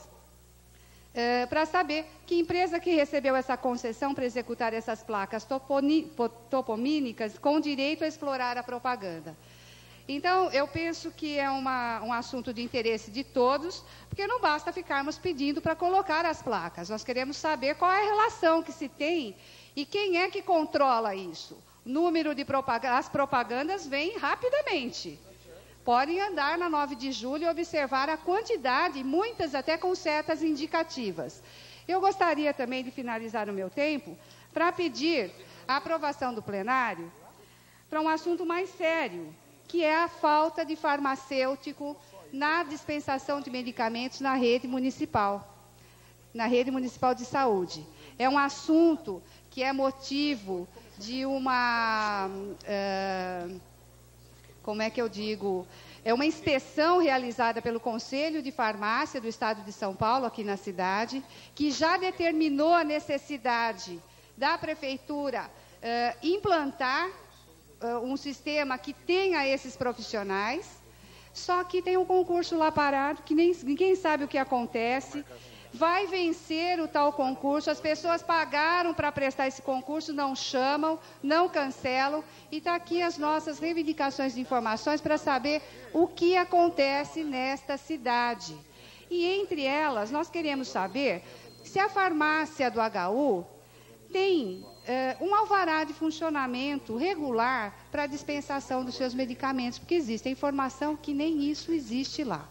é, para saber que empresa que recebeu essa concessão para executar essas placas toponi, topomínicas com direito a explorar a propaganda. Então, eu penso que é uma, um assunto de interesse de todos, porque não basta ficarmos pedindo para colocar as placas. Nós queremos saber qual é a relação que se tem e quem é que controla isso. O número de propagandas, as propagandas vêm rapidamente. Podem andar na nove de julho e observar a quantidade, muitas até com setas indicativas. Eu gostaria também de finalizar o meu tempo para pedir a aprovação do plenário para um assunto mais sério, que é a falta de farmacêutico na dispensação de medicamentos na rede municipal, na rede municipal de saúde. É um assunto que é motivo de uma, uh, como é que eu digo, é uma inspeção realizada pelo Conselho de Farmácia do Estado de São Paulo, aqui na cidade, que já determinou a necessidade da Prefeitura uh, implantar um sistema que tenha esses profissionais, só que tem um concurso lá parado, que nem, ninguém sabe o que acontece, vai vencer o tal concurso, as pessoas pagaram para prestar esse concurso, não chamam, não cancelam, e está aqui as nossas reivindicações de informações para saber o que acontece nesta cidade. E entre elas, nós queremos saber se a farmácia do H U tem Uh, um alvará de funcionamento regular para a dispensação dos seus medicamentos, porque existe a informação que nem isso existe lá.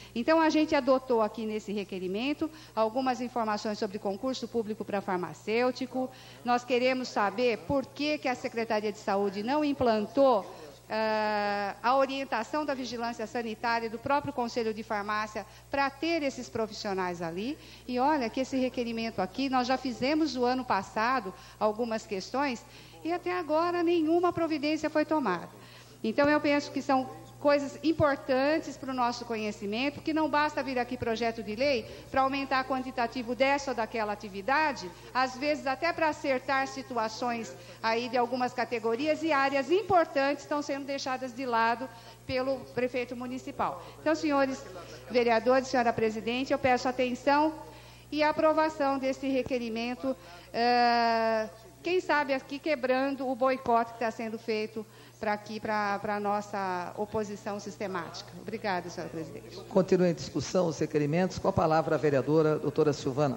Então, a gente adotou aqui nesse requerimento algumas informações sobre concurso público para farmacêutico. Nós queremos saber por que, que a Secretaria de Saúde não implantou uh, a orientação da vigilância sanitária do próprio Conselho de Farmácia para ter esses profissionais ali. E olha que esse requerimento aqui, nós já fizemos o ano passado algumas questões e até agora nenhuma providência foi tomada. Então, eu penso que são coisas importantes para o nosso conhecimento, que não basta vir aqui projeto de lei para aumentar quantitativo dessa ou daquela atividade, às vezes até para acertar situações aí de algumas categorias e áreas importantes estão sendo deixadas de lado pelo prefeito municipal. Então, senhores vereadores, senhora presidente, eu peço atenção e aprovação desse requerimento, uh, quem sabe aqui quebrando o boicote que está sendo feito para aqui, para a nossa oposição sistemática. Obrigada, senhora presidente. Continua em discussão os requerimentos. Com a palavra a vereadora doutora Silvana.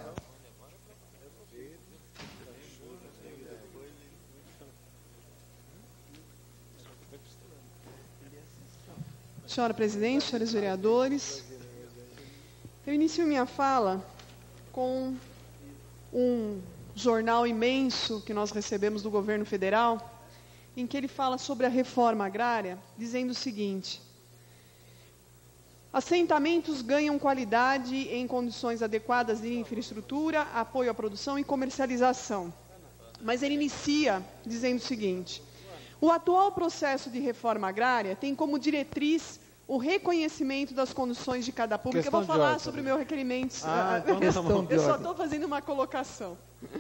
Senhora presidente, senhores vereadores, eu inicio minha fala com um jornal imenso que nós recebemos do governo federal, em que ele fala sobre a reforma agrária, dizendo o seguinte: assentamentos ganham qualidade em condições adequadas de infraestrutura, apoio à produção e comercialização. Mas ele inicia dizendo o seguinte: o atual processo de reforma agrária tem como diretriz o reconhecimento das condições de cada público. Questão eu vou falar ordem, sobre o meu requerimento. Ah, então eu eu só estou fazendo uma colocação.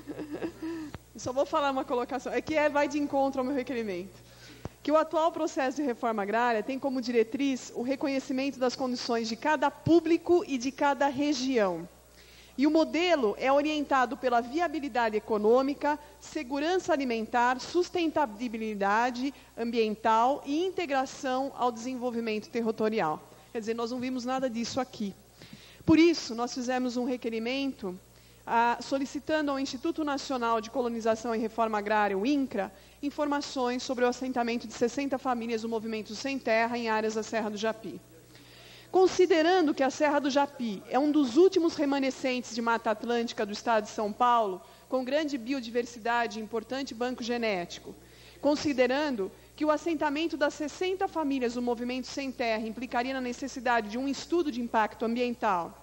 Eu só vou falar uma colocação. É que é, vai de encontro ao meu requerimento. Que o atual processo de reforma agrária tem como diretriz o reconhecimento das condições de cada público e de cada região. E o modelo é orientado pela viabilidade econômica, segurança alimentar, sustentabilidade ambiental e integração ao desenvolvimento territorial. Quer dizer, nós não vimos nada disso aqui. Por isso, nós fizemos um requerimento ah, solicitando ao Instituto Nacional de Colonização e Reforma Agrária, o INCRA, informações sobre o assentamento de sessenta famílias do movimento Sem Terra em áreas da Serra do Japi. Considerando que a Serra do Japi é um dos últimos remanescentes de Mata Atlântica do estado de São Paulo, com grande biodiversidade e importante banco genético, considerando que o assentamento das sessenta famílias do movimento Sem Terra implicaria na necessidade de um estudo de impacto ambiental,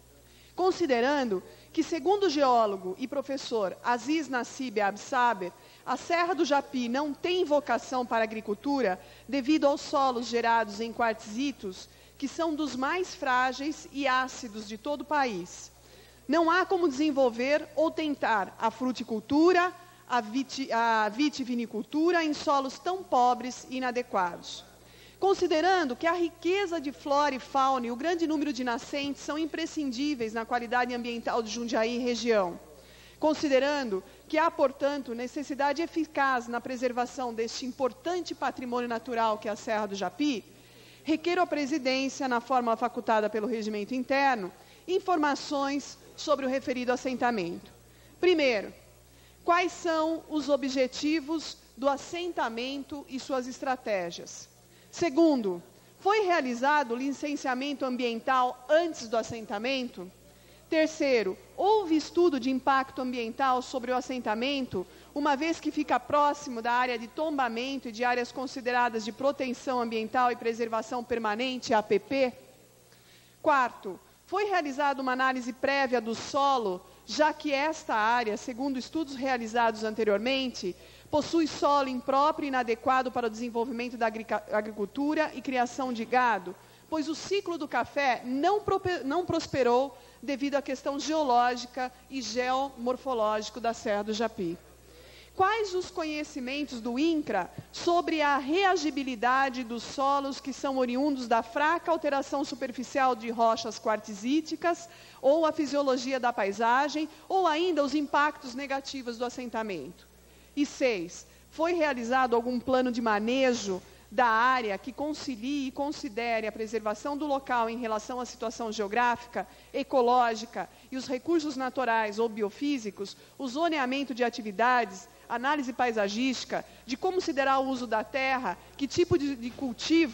considerando que, segundo o geólogo e professor Aziz Nassib Absaber, a Serra do Japi não tem vocação para a agricultura devido aos solos gerados em quartzitos, que são dos mais frágeis e ácidos de todo o país. Não há como desenvolver ou tentar a fruticultura, a, viti, a vitivinicultura em solos tão pobres e inadequados. Considerando que a riqueza de flora e fauna e o grande número de nascentes são imprescindíveis na qualidade ambiental de Jundiaí e região. Considerando que há, portanto, necessidade eficaz na preservação deste importante patrimônio natural que é a Serra do Japi, requeiro à presidência, na forma facultada pelo regimento interno, informações sobre o referido assentamento. Primeiro, quais são os objetivos do assentamento e suas estratégias? Segundo, foi realizado o licenciamento ambiental antes do assentamento? Terceiro, houve estudo de impacto ambiental sobre o assentamento, uma vez que fica próximo da área de tombamento e de áreas consideradas de proteção ambiental e preservação permanente, A P P? Quarto, foi realizada uma análise prévia do solo, já que esta área, segundo estudos realizados anteriormente, possui solo impróprio e inadequado para o desenvolvimento da agricultura e criação de gado, pois o ciclo do café não, não prosperou devido à questão geológica e geomorfológica da Serra do Japi. Quais os conhecimentos do INCRA sobre a reagibilidade dos solos que são oriundos da fraca alteração superficial de rochas quartzíticas, ou a fisiologia da paisagem, ou ainda os impactos negativos do assentamento? E seis, foi realizado algum plano de manejo da área que concilie e considere a preservação do local em relação à situação geográfica, ecológica e os recursos naturais ou biofísicos, o zoneamento de atividades, análise paisagística, de como se dará o uso da terra, que tipo de, de cultivo,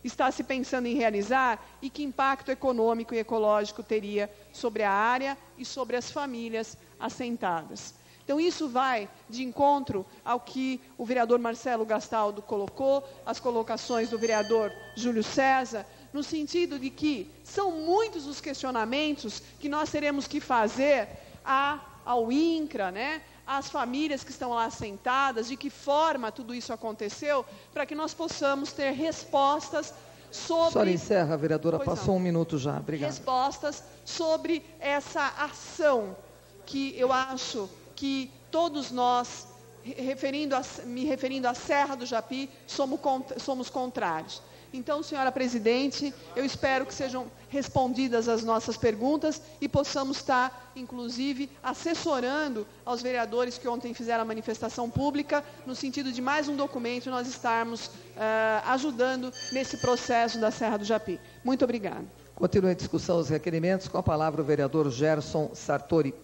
está se pensando em realizar e que impacto econômico e ecológico teria sobre a área e sobre as famílias assentadas. Então, isso vai de encontro ao que o vereador Marcelo Gastaldo colocou, as colocações do vereador Júlio César, no sentido de que são muitos os questionamentos que nós teremos que fazer a, ao INCRA, né? Às famílias que estão lá assentadas, de que forma tudo isso aconteceu, para que nós possamos ter respostas sobre... A senhora encerra, vereadora, Pois passou não. um minuto já, obrigada. Respostas sobre essa ação que eu acho que todos nós, referindo a, me referindo à Serra do Japi, somos, somos contrários. Então, senhora presidente, eu espero que sejam respondidas as nossas perguntas e possamos estar, inclusive, assessorando aos vereadores que ontem fizeram a manifestação pública, no sentido de mais um documento nós estarmos uh, ajudando nesse processo da Serra do Japi. Muito obrigada. Continua a discussão os requerimentos. Com a palavra o vereador Gerson Sartori.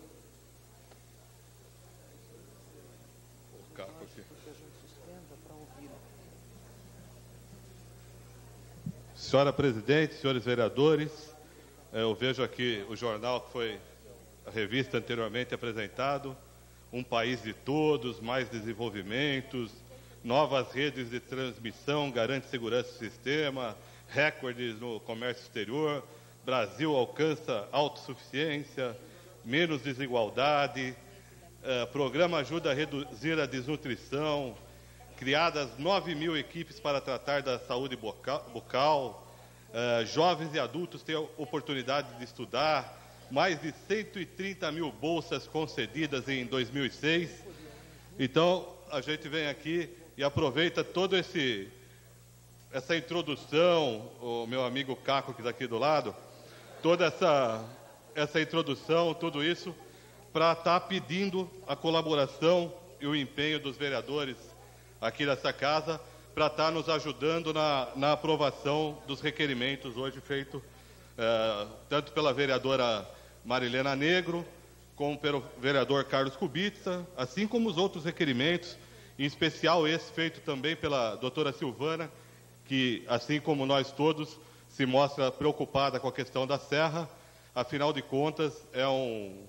Senhora presidente, senhores vereadores, eu vejo aqui o jornal que foi a revista anteriormente apresentado, um país de todos, mais desenvolvimentos, novas redes de transmissão, garante segurança do sistema, recordes no comércio exterior, Brasil alcança autossuficiência, menos desigualdade, eh, programa ajuda a reduzir a desnutrição, criadas nove mil equipes para tratar da saúde bucal, bucal uh, jovens e adultos têm a oportunidade de estudar, mais de cento e trinta mil bolsas concedidas em dois mil e seis. Então, a gente vem aqui e aproveita todo esse essa introdução, o meu amigo Caco, que está aqui do lado, toda essa, essa introdução, tudo isso, para estar tá pedindo a colaboração e o empenho dos vereadores aqui nessa casa, para estar nos ajudando na, na aprovação dos requerimentos hoje feito eh, tanto pela vereadora Marilena Negro, como pelo vereador Carlos Kubitsa, assim como os outros requerimentos, em especial esse feito também pela doutora Silvana, que, assim como nós todos, se mostra preocupada com a questão da serra. Afinal de contas, é um,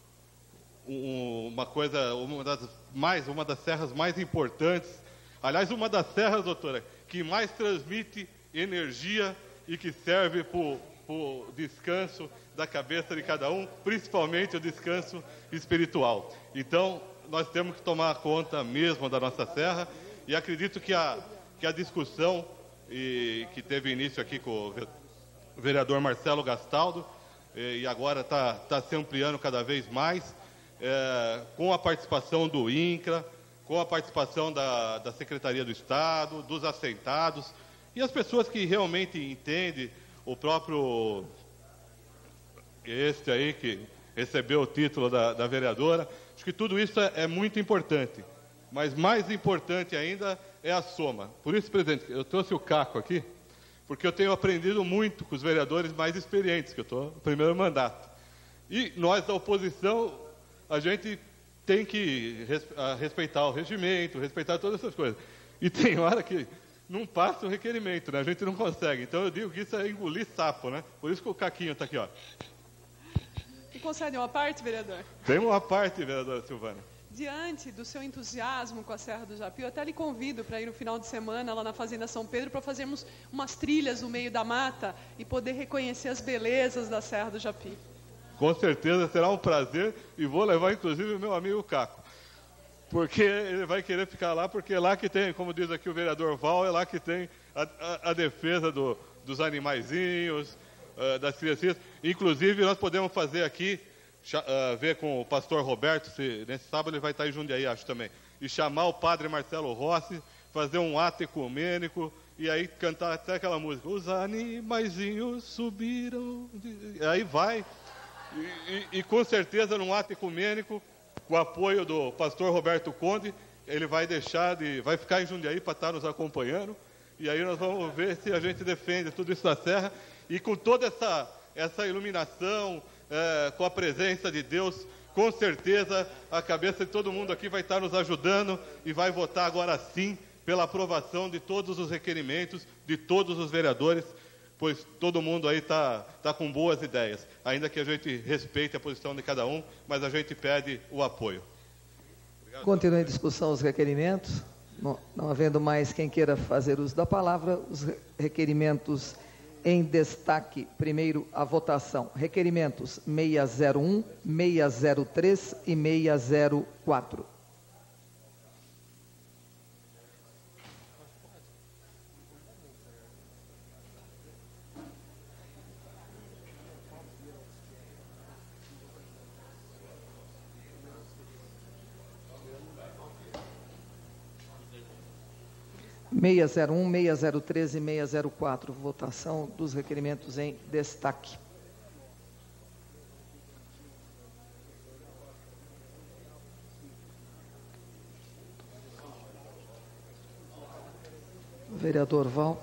um, uma coisa, uma das, mais, uma das serras mais importantes, aliás, uma das serras, doutora, que mais transmite energia e que serve para o descanso da cabeça de cada um, principalmente o descanso espiritual. Então, nós temos que tomar conta mesmo da nossa serra, e acredito que a, que a discussão e, que teve início aqui com o vereador Marcelo Gastaldo, e, e agora está tá se ampliando cada vez mais, é, com a participação do INCRA, com a participação da, da Secretaria do Estado, dos assentados, e as pessoas que realmente entendem, o próprio, este aí que recebeu o título da, da vereadora. Acho que tudo isso é, é muito importante, mas mais importante ainda é a soma. Por isso, presidente, eu trouxe o Caco aqui, porque eu tenho aprendido muito com os vereadores mais experientes, que eu estou no primeiro mandato. E nós, da oposição, a gente tem que respeitar o regimento, respeitar todas essas coisas. E tem hora que não passa o requerimento, né? A gente não consegue. Então eu digo que isso é engolir sapo, né? Por isso que o Caquinho está aqui, ó. E concede uma parte, vereador? Tem uma parte, vereadora Silvana. Diante do seu entusiasmo com a Serra do Japi, eu até lhe convido para ir no final de semana lá na Fazenda São Pedro para fazermos umas trilhas no meio da mata e poder reconhecer as belezas da Serra do Japi. Com certeza será um prazer, e vou levar inclusive o meu amigo Caco, porque ele vai querer ficar lá, porque é lá que tem, como diz aqui o vereador Val, é lá que tem a, a, a defesa do, dos animaizinhos, uh, das criancinhas. Inclusive nós podemos fazer aqui, uh, ver com o pastor Roberto, se, nesse sábado ele vai estar em Jundiaí, acho também, e chamar o padre Marcelo Rossi, fazer um ato ecumênico, e aí cantar até aquela música, os animaizinhos subiram, e aí vai. E, e, e com certeza num ato ecumênico, com o apoio do pastor Roberto Conde, ele vai deixar de, vai ficar em Jundiaí para estar nos acompanhando, e aí nós vamos ver se a gente defende tudo isso da serra, e com toda essa, essa iluminação, é, com a presença de Deus, com certeza a cabeça de todo mundo aqui vai estar nos ajudando, e vai votar agora sim pela aprovação de todos os requerimentos de todos os vereadores, pois todo mundo aí está tá com boas ideias, ainda que a gente respeite a posição de cada um, mas a gente pede o apoio. Obrigado. Continua em discussão os requerimentos. Não, não havendo mais quem queira fazer uso da palavra, os requerimentos em destaque. Primeiro, a votação. Requerimentos seiscentos e um, seiscentos e três e seiscentos e quatro. seiscentos e um, seiscentos e três e seiscentos e quatro, votação dos requerimentos em destaque. Vereador Val.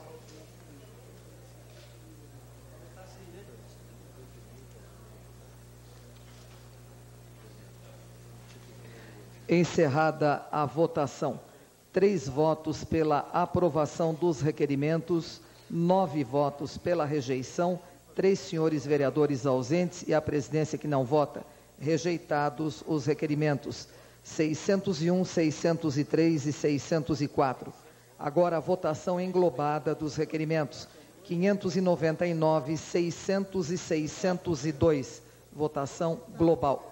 Encerrada a votação. Três votos pela aprovação dos requerimentos, nove votos pela rejeição, três senhores vereadores ausentes e a presidência que não vota. Rejeitados os requerimentos seiscentos e um, seiscentos e três e seiscentos e quatro. Agora a votação englobada dos requerimentos quinhentos e noventa e nove, seiscentos e seiscentos e dois. Votação global.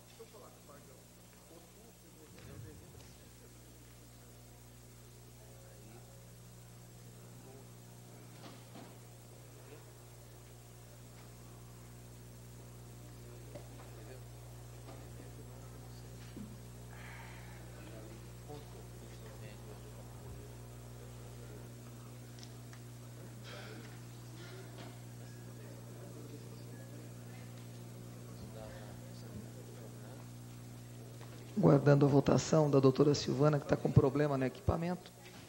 Guardando a votação da doutora Silvana, que está com problema no equipamento.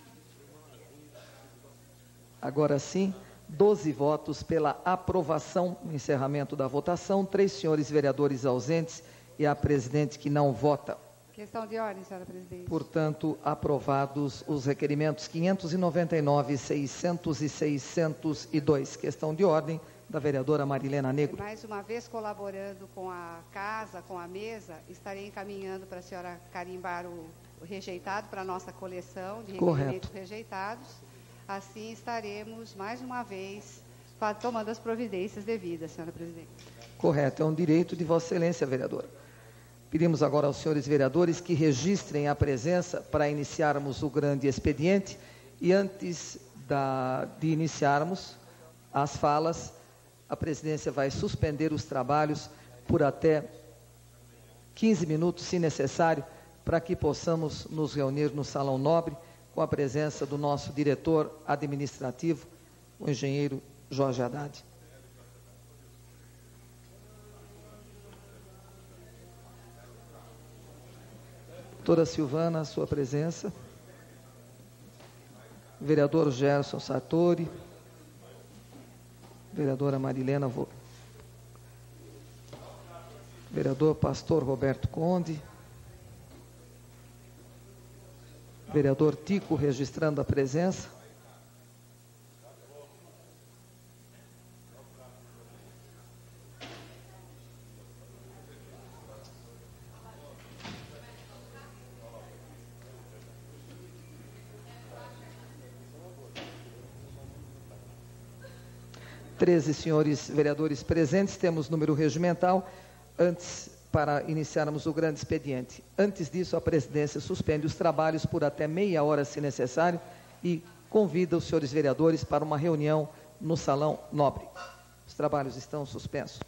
Agora sim, doze votos pela aprovação no encerramento da votação, três senhores vereadores ausentes e a presidente que não vota. Questão de ordem, senhora presidente. Portanto, aprovados os requerimentos quinhentos e noventa e nove, seiscentos e seiscentos e dois. Questão de ordem da vereadora Marilena Negro. Mais uma vez colaborando com a casa, com a mesa, estarei encaminhando para a senhora carimbar o, o rejeitado para a nossa coleção de requerimentos rejeitados. Assim estaremos, mais uma vez, tomando as providências devidas, senhora presidente. Correto, é um direito de Vossa Excelência, vereadora. Pedimos agora aos senhores vereadores que registrem a presença para iniciarmos o grande expediente e antes da, de iniciarmos as falas, a presidência vai suspender os trabalhos por até quinze minutos, se necessário, para que possamos nos reunir no Salão Nobre com a presença do nosso diretor administrativo, o engenheiro Jorge Haddad. Doutora Silvana, a sua presença. Vereador Gerson Sartori. Vereadora Marilena, vereador Pastor Roberto Conde, vereador Tico registrando a presença, treze senhores vereadores presentes, temos número regimental. Antes, para iniciarmos o grande expediente. Antes disso, a presidência suspende os trabalhos por até meia hora, se necessário, e convida os senhores vereadores para uma reunião no Salão Nobre. Os trabalhos estão suspensos.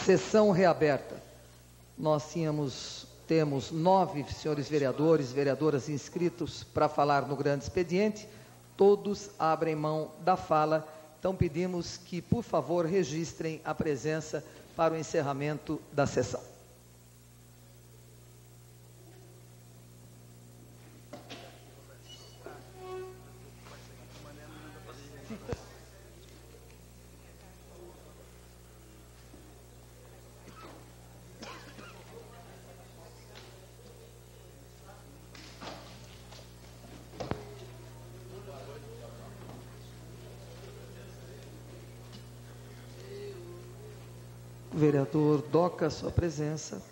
Sessão reaberta. Nós tínhamos, temos nove senhores vereadores, vereadoras inscritos para falar no grande expediente. Todos abrem mão da fala. Então pedimos que, por favor, registrem a presença para o encerramento da sessão. Vereador Doca, sua presença.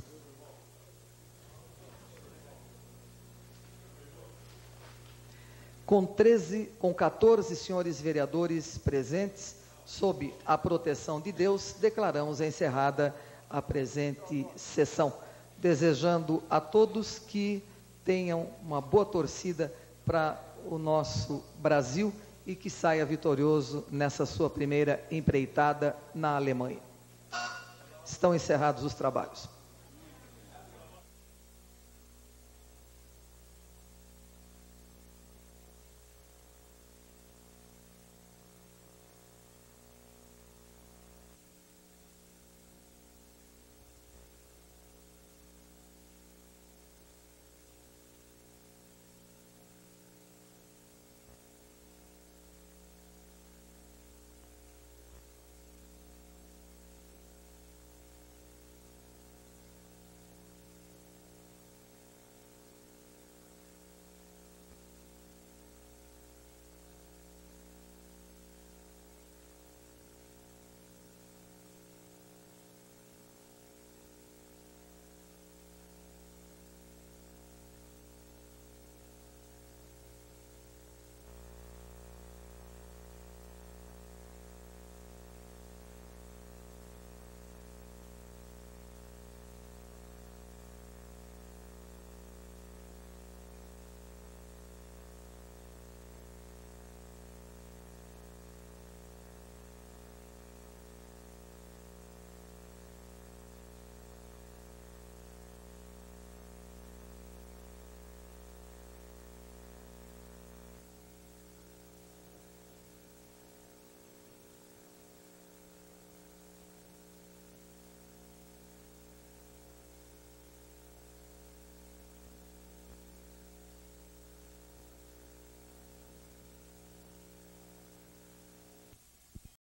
Com, treze, com quatorze senhores vereadores presentes, sob a proteção de Deus, declaramos encerrada a presente sessão, desejando a todos que tenham uma boa torcida para o nosso Brasil e que saia vitorioso nessa sua primeira empreitada na Alemanha. Estão encerrados os trabalhos.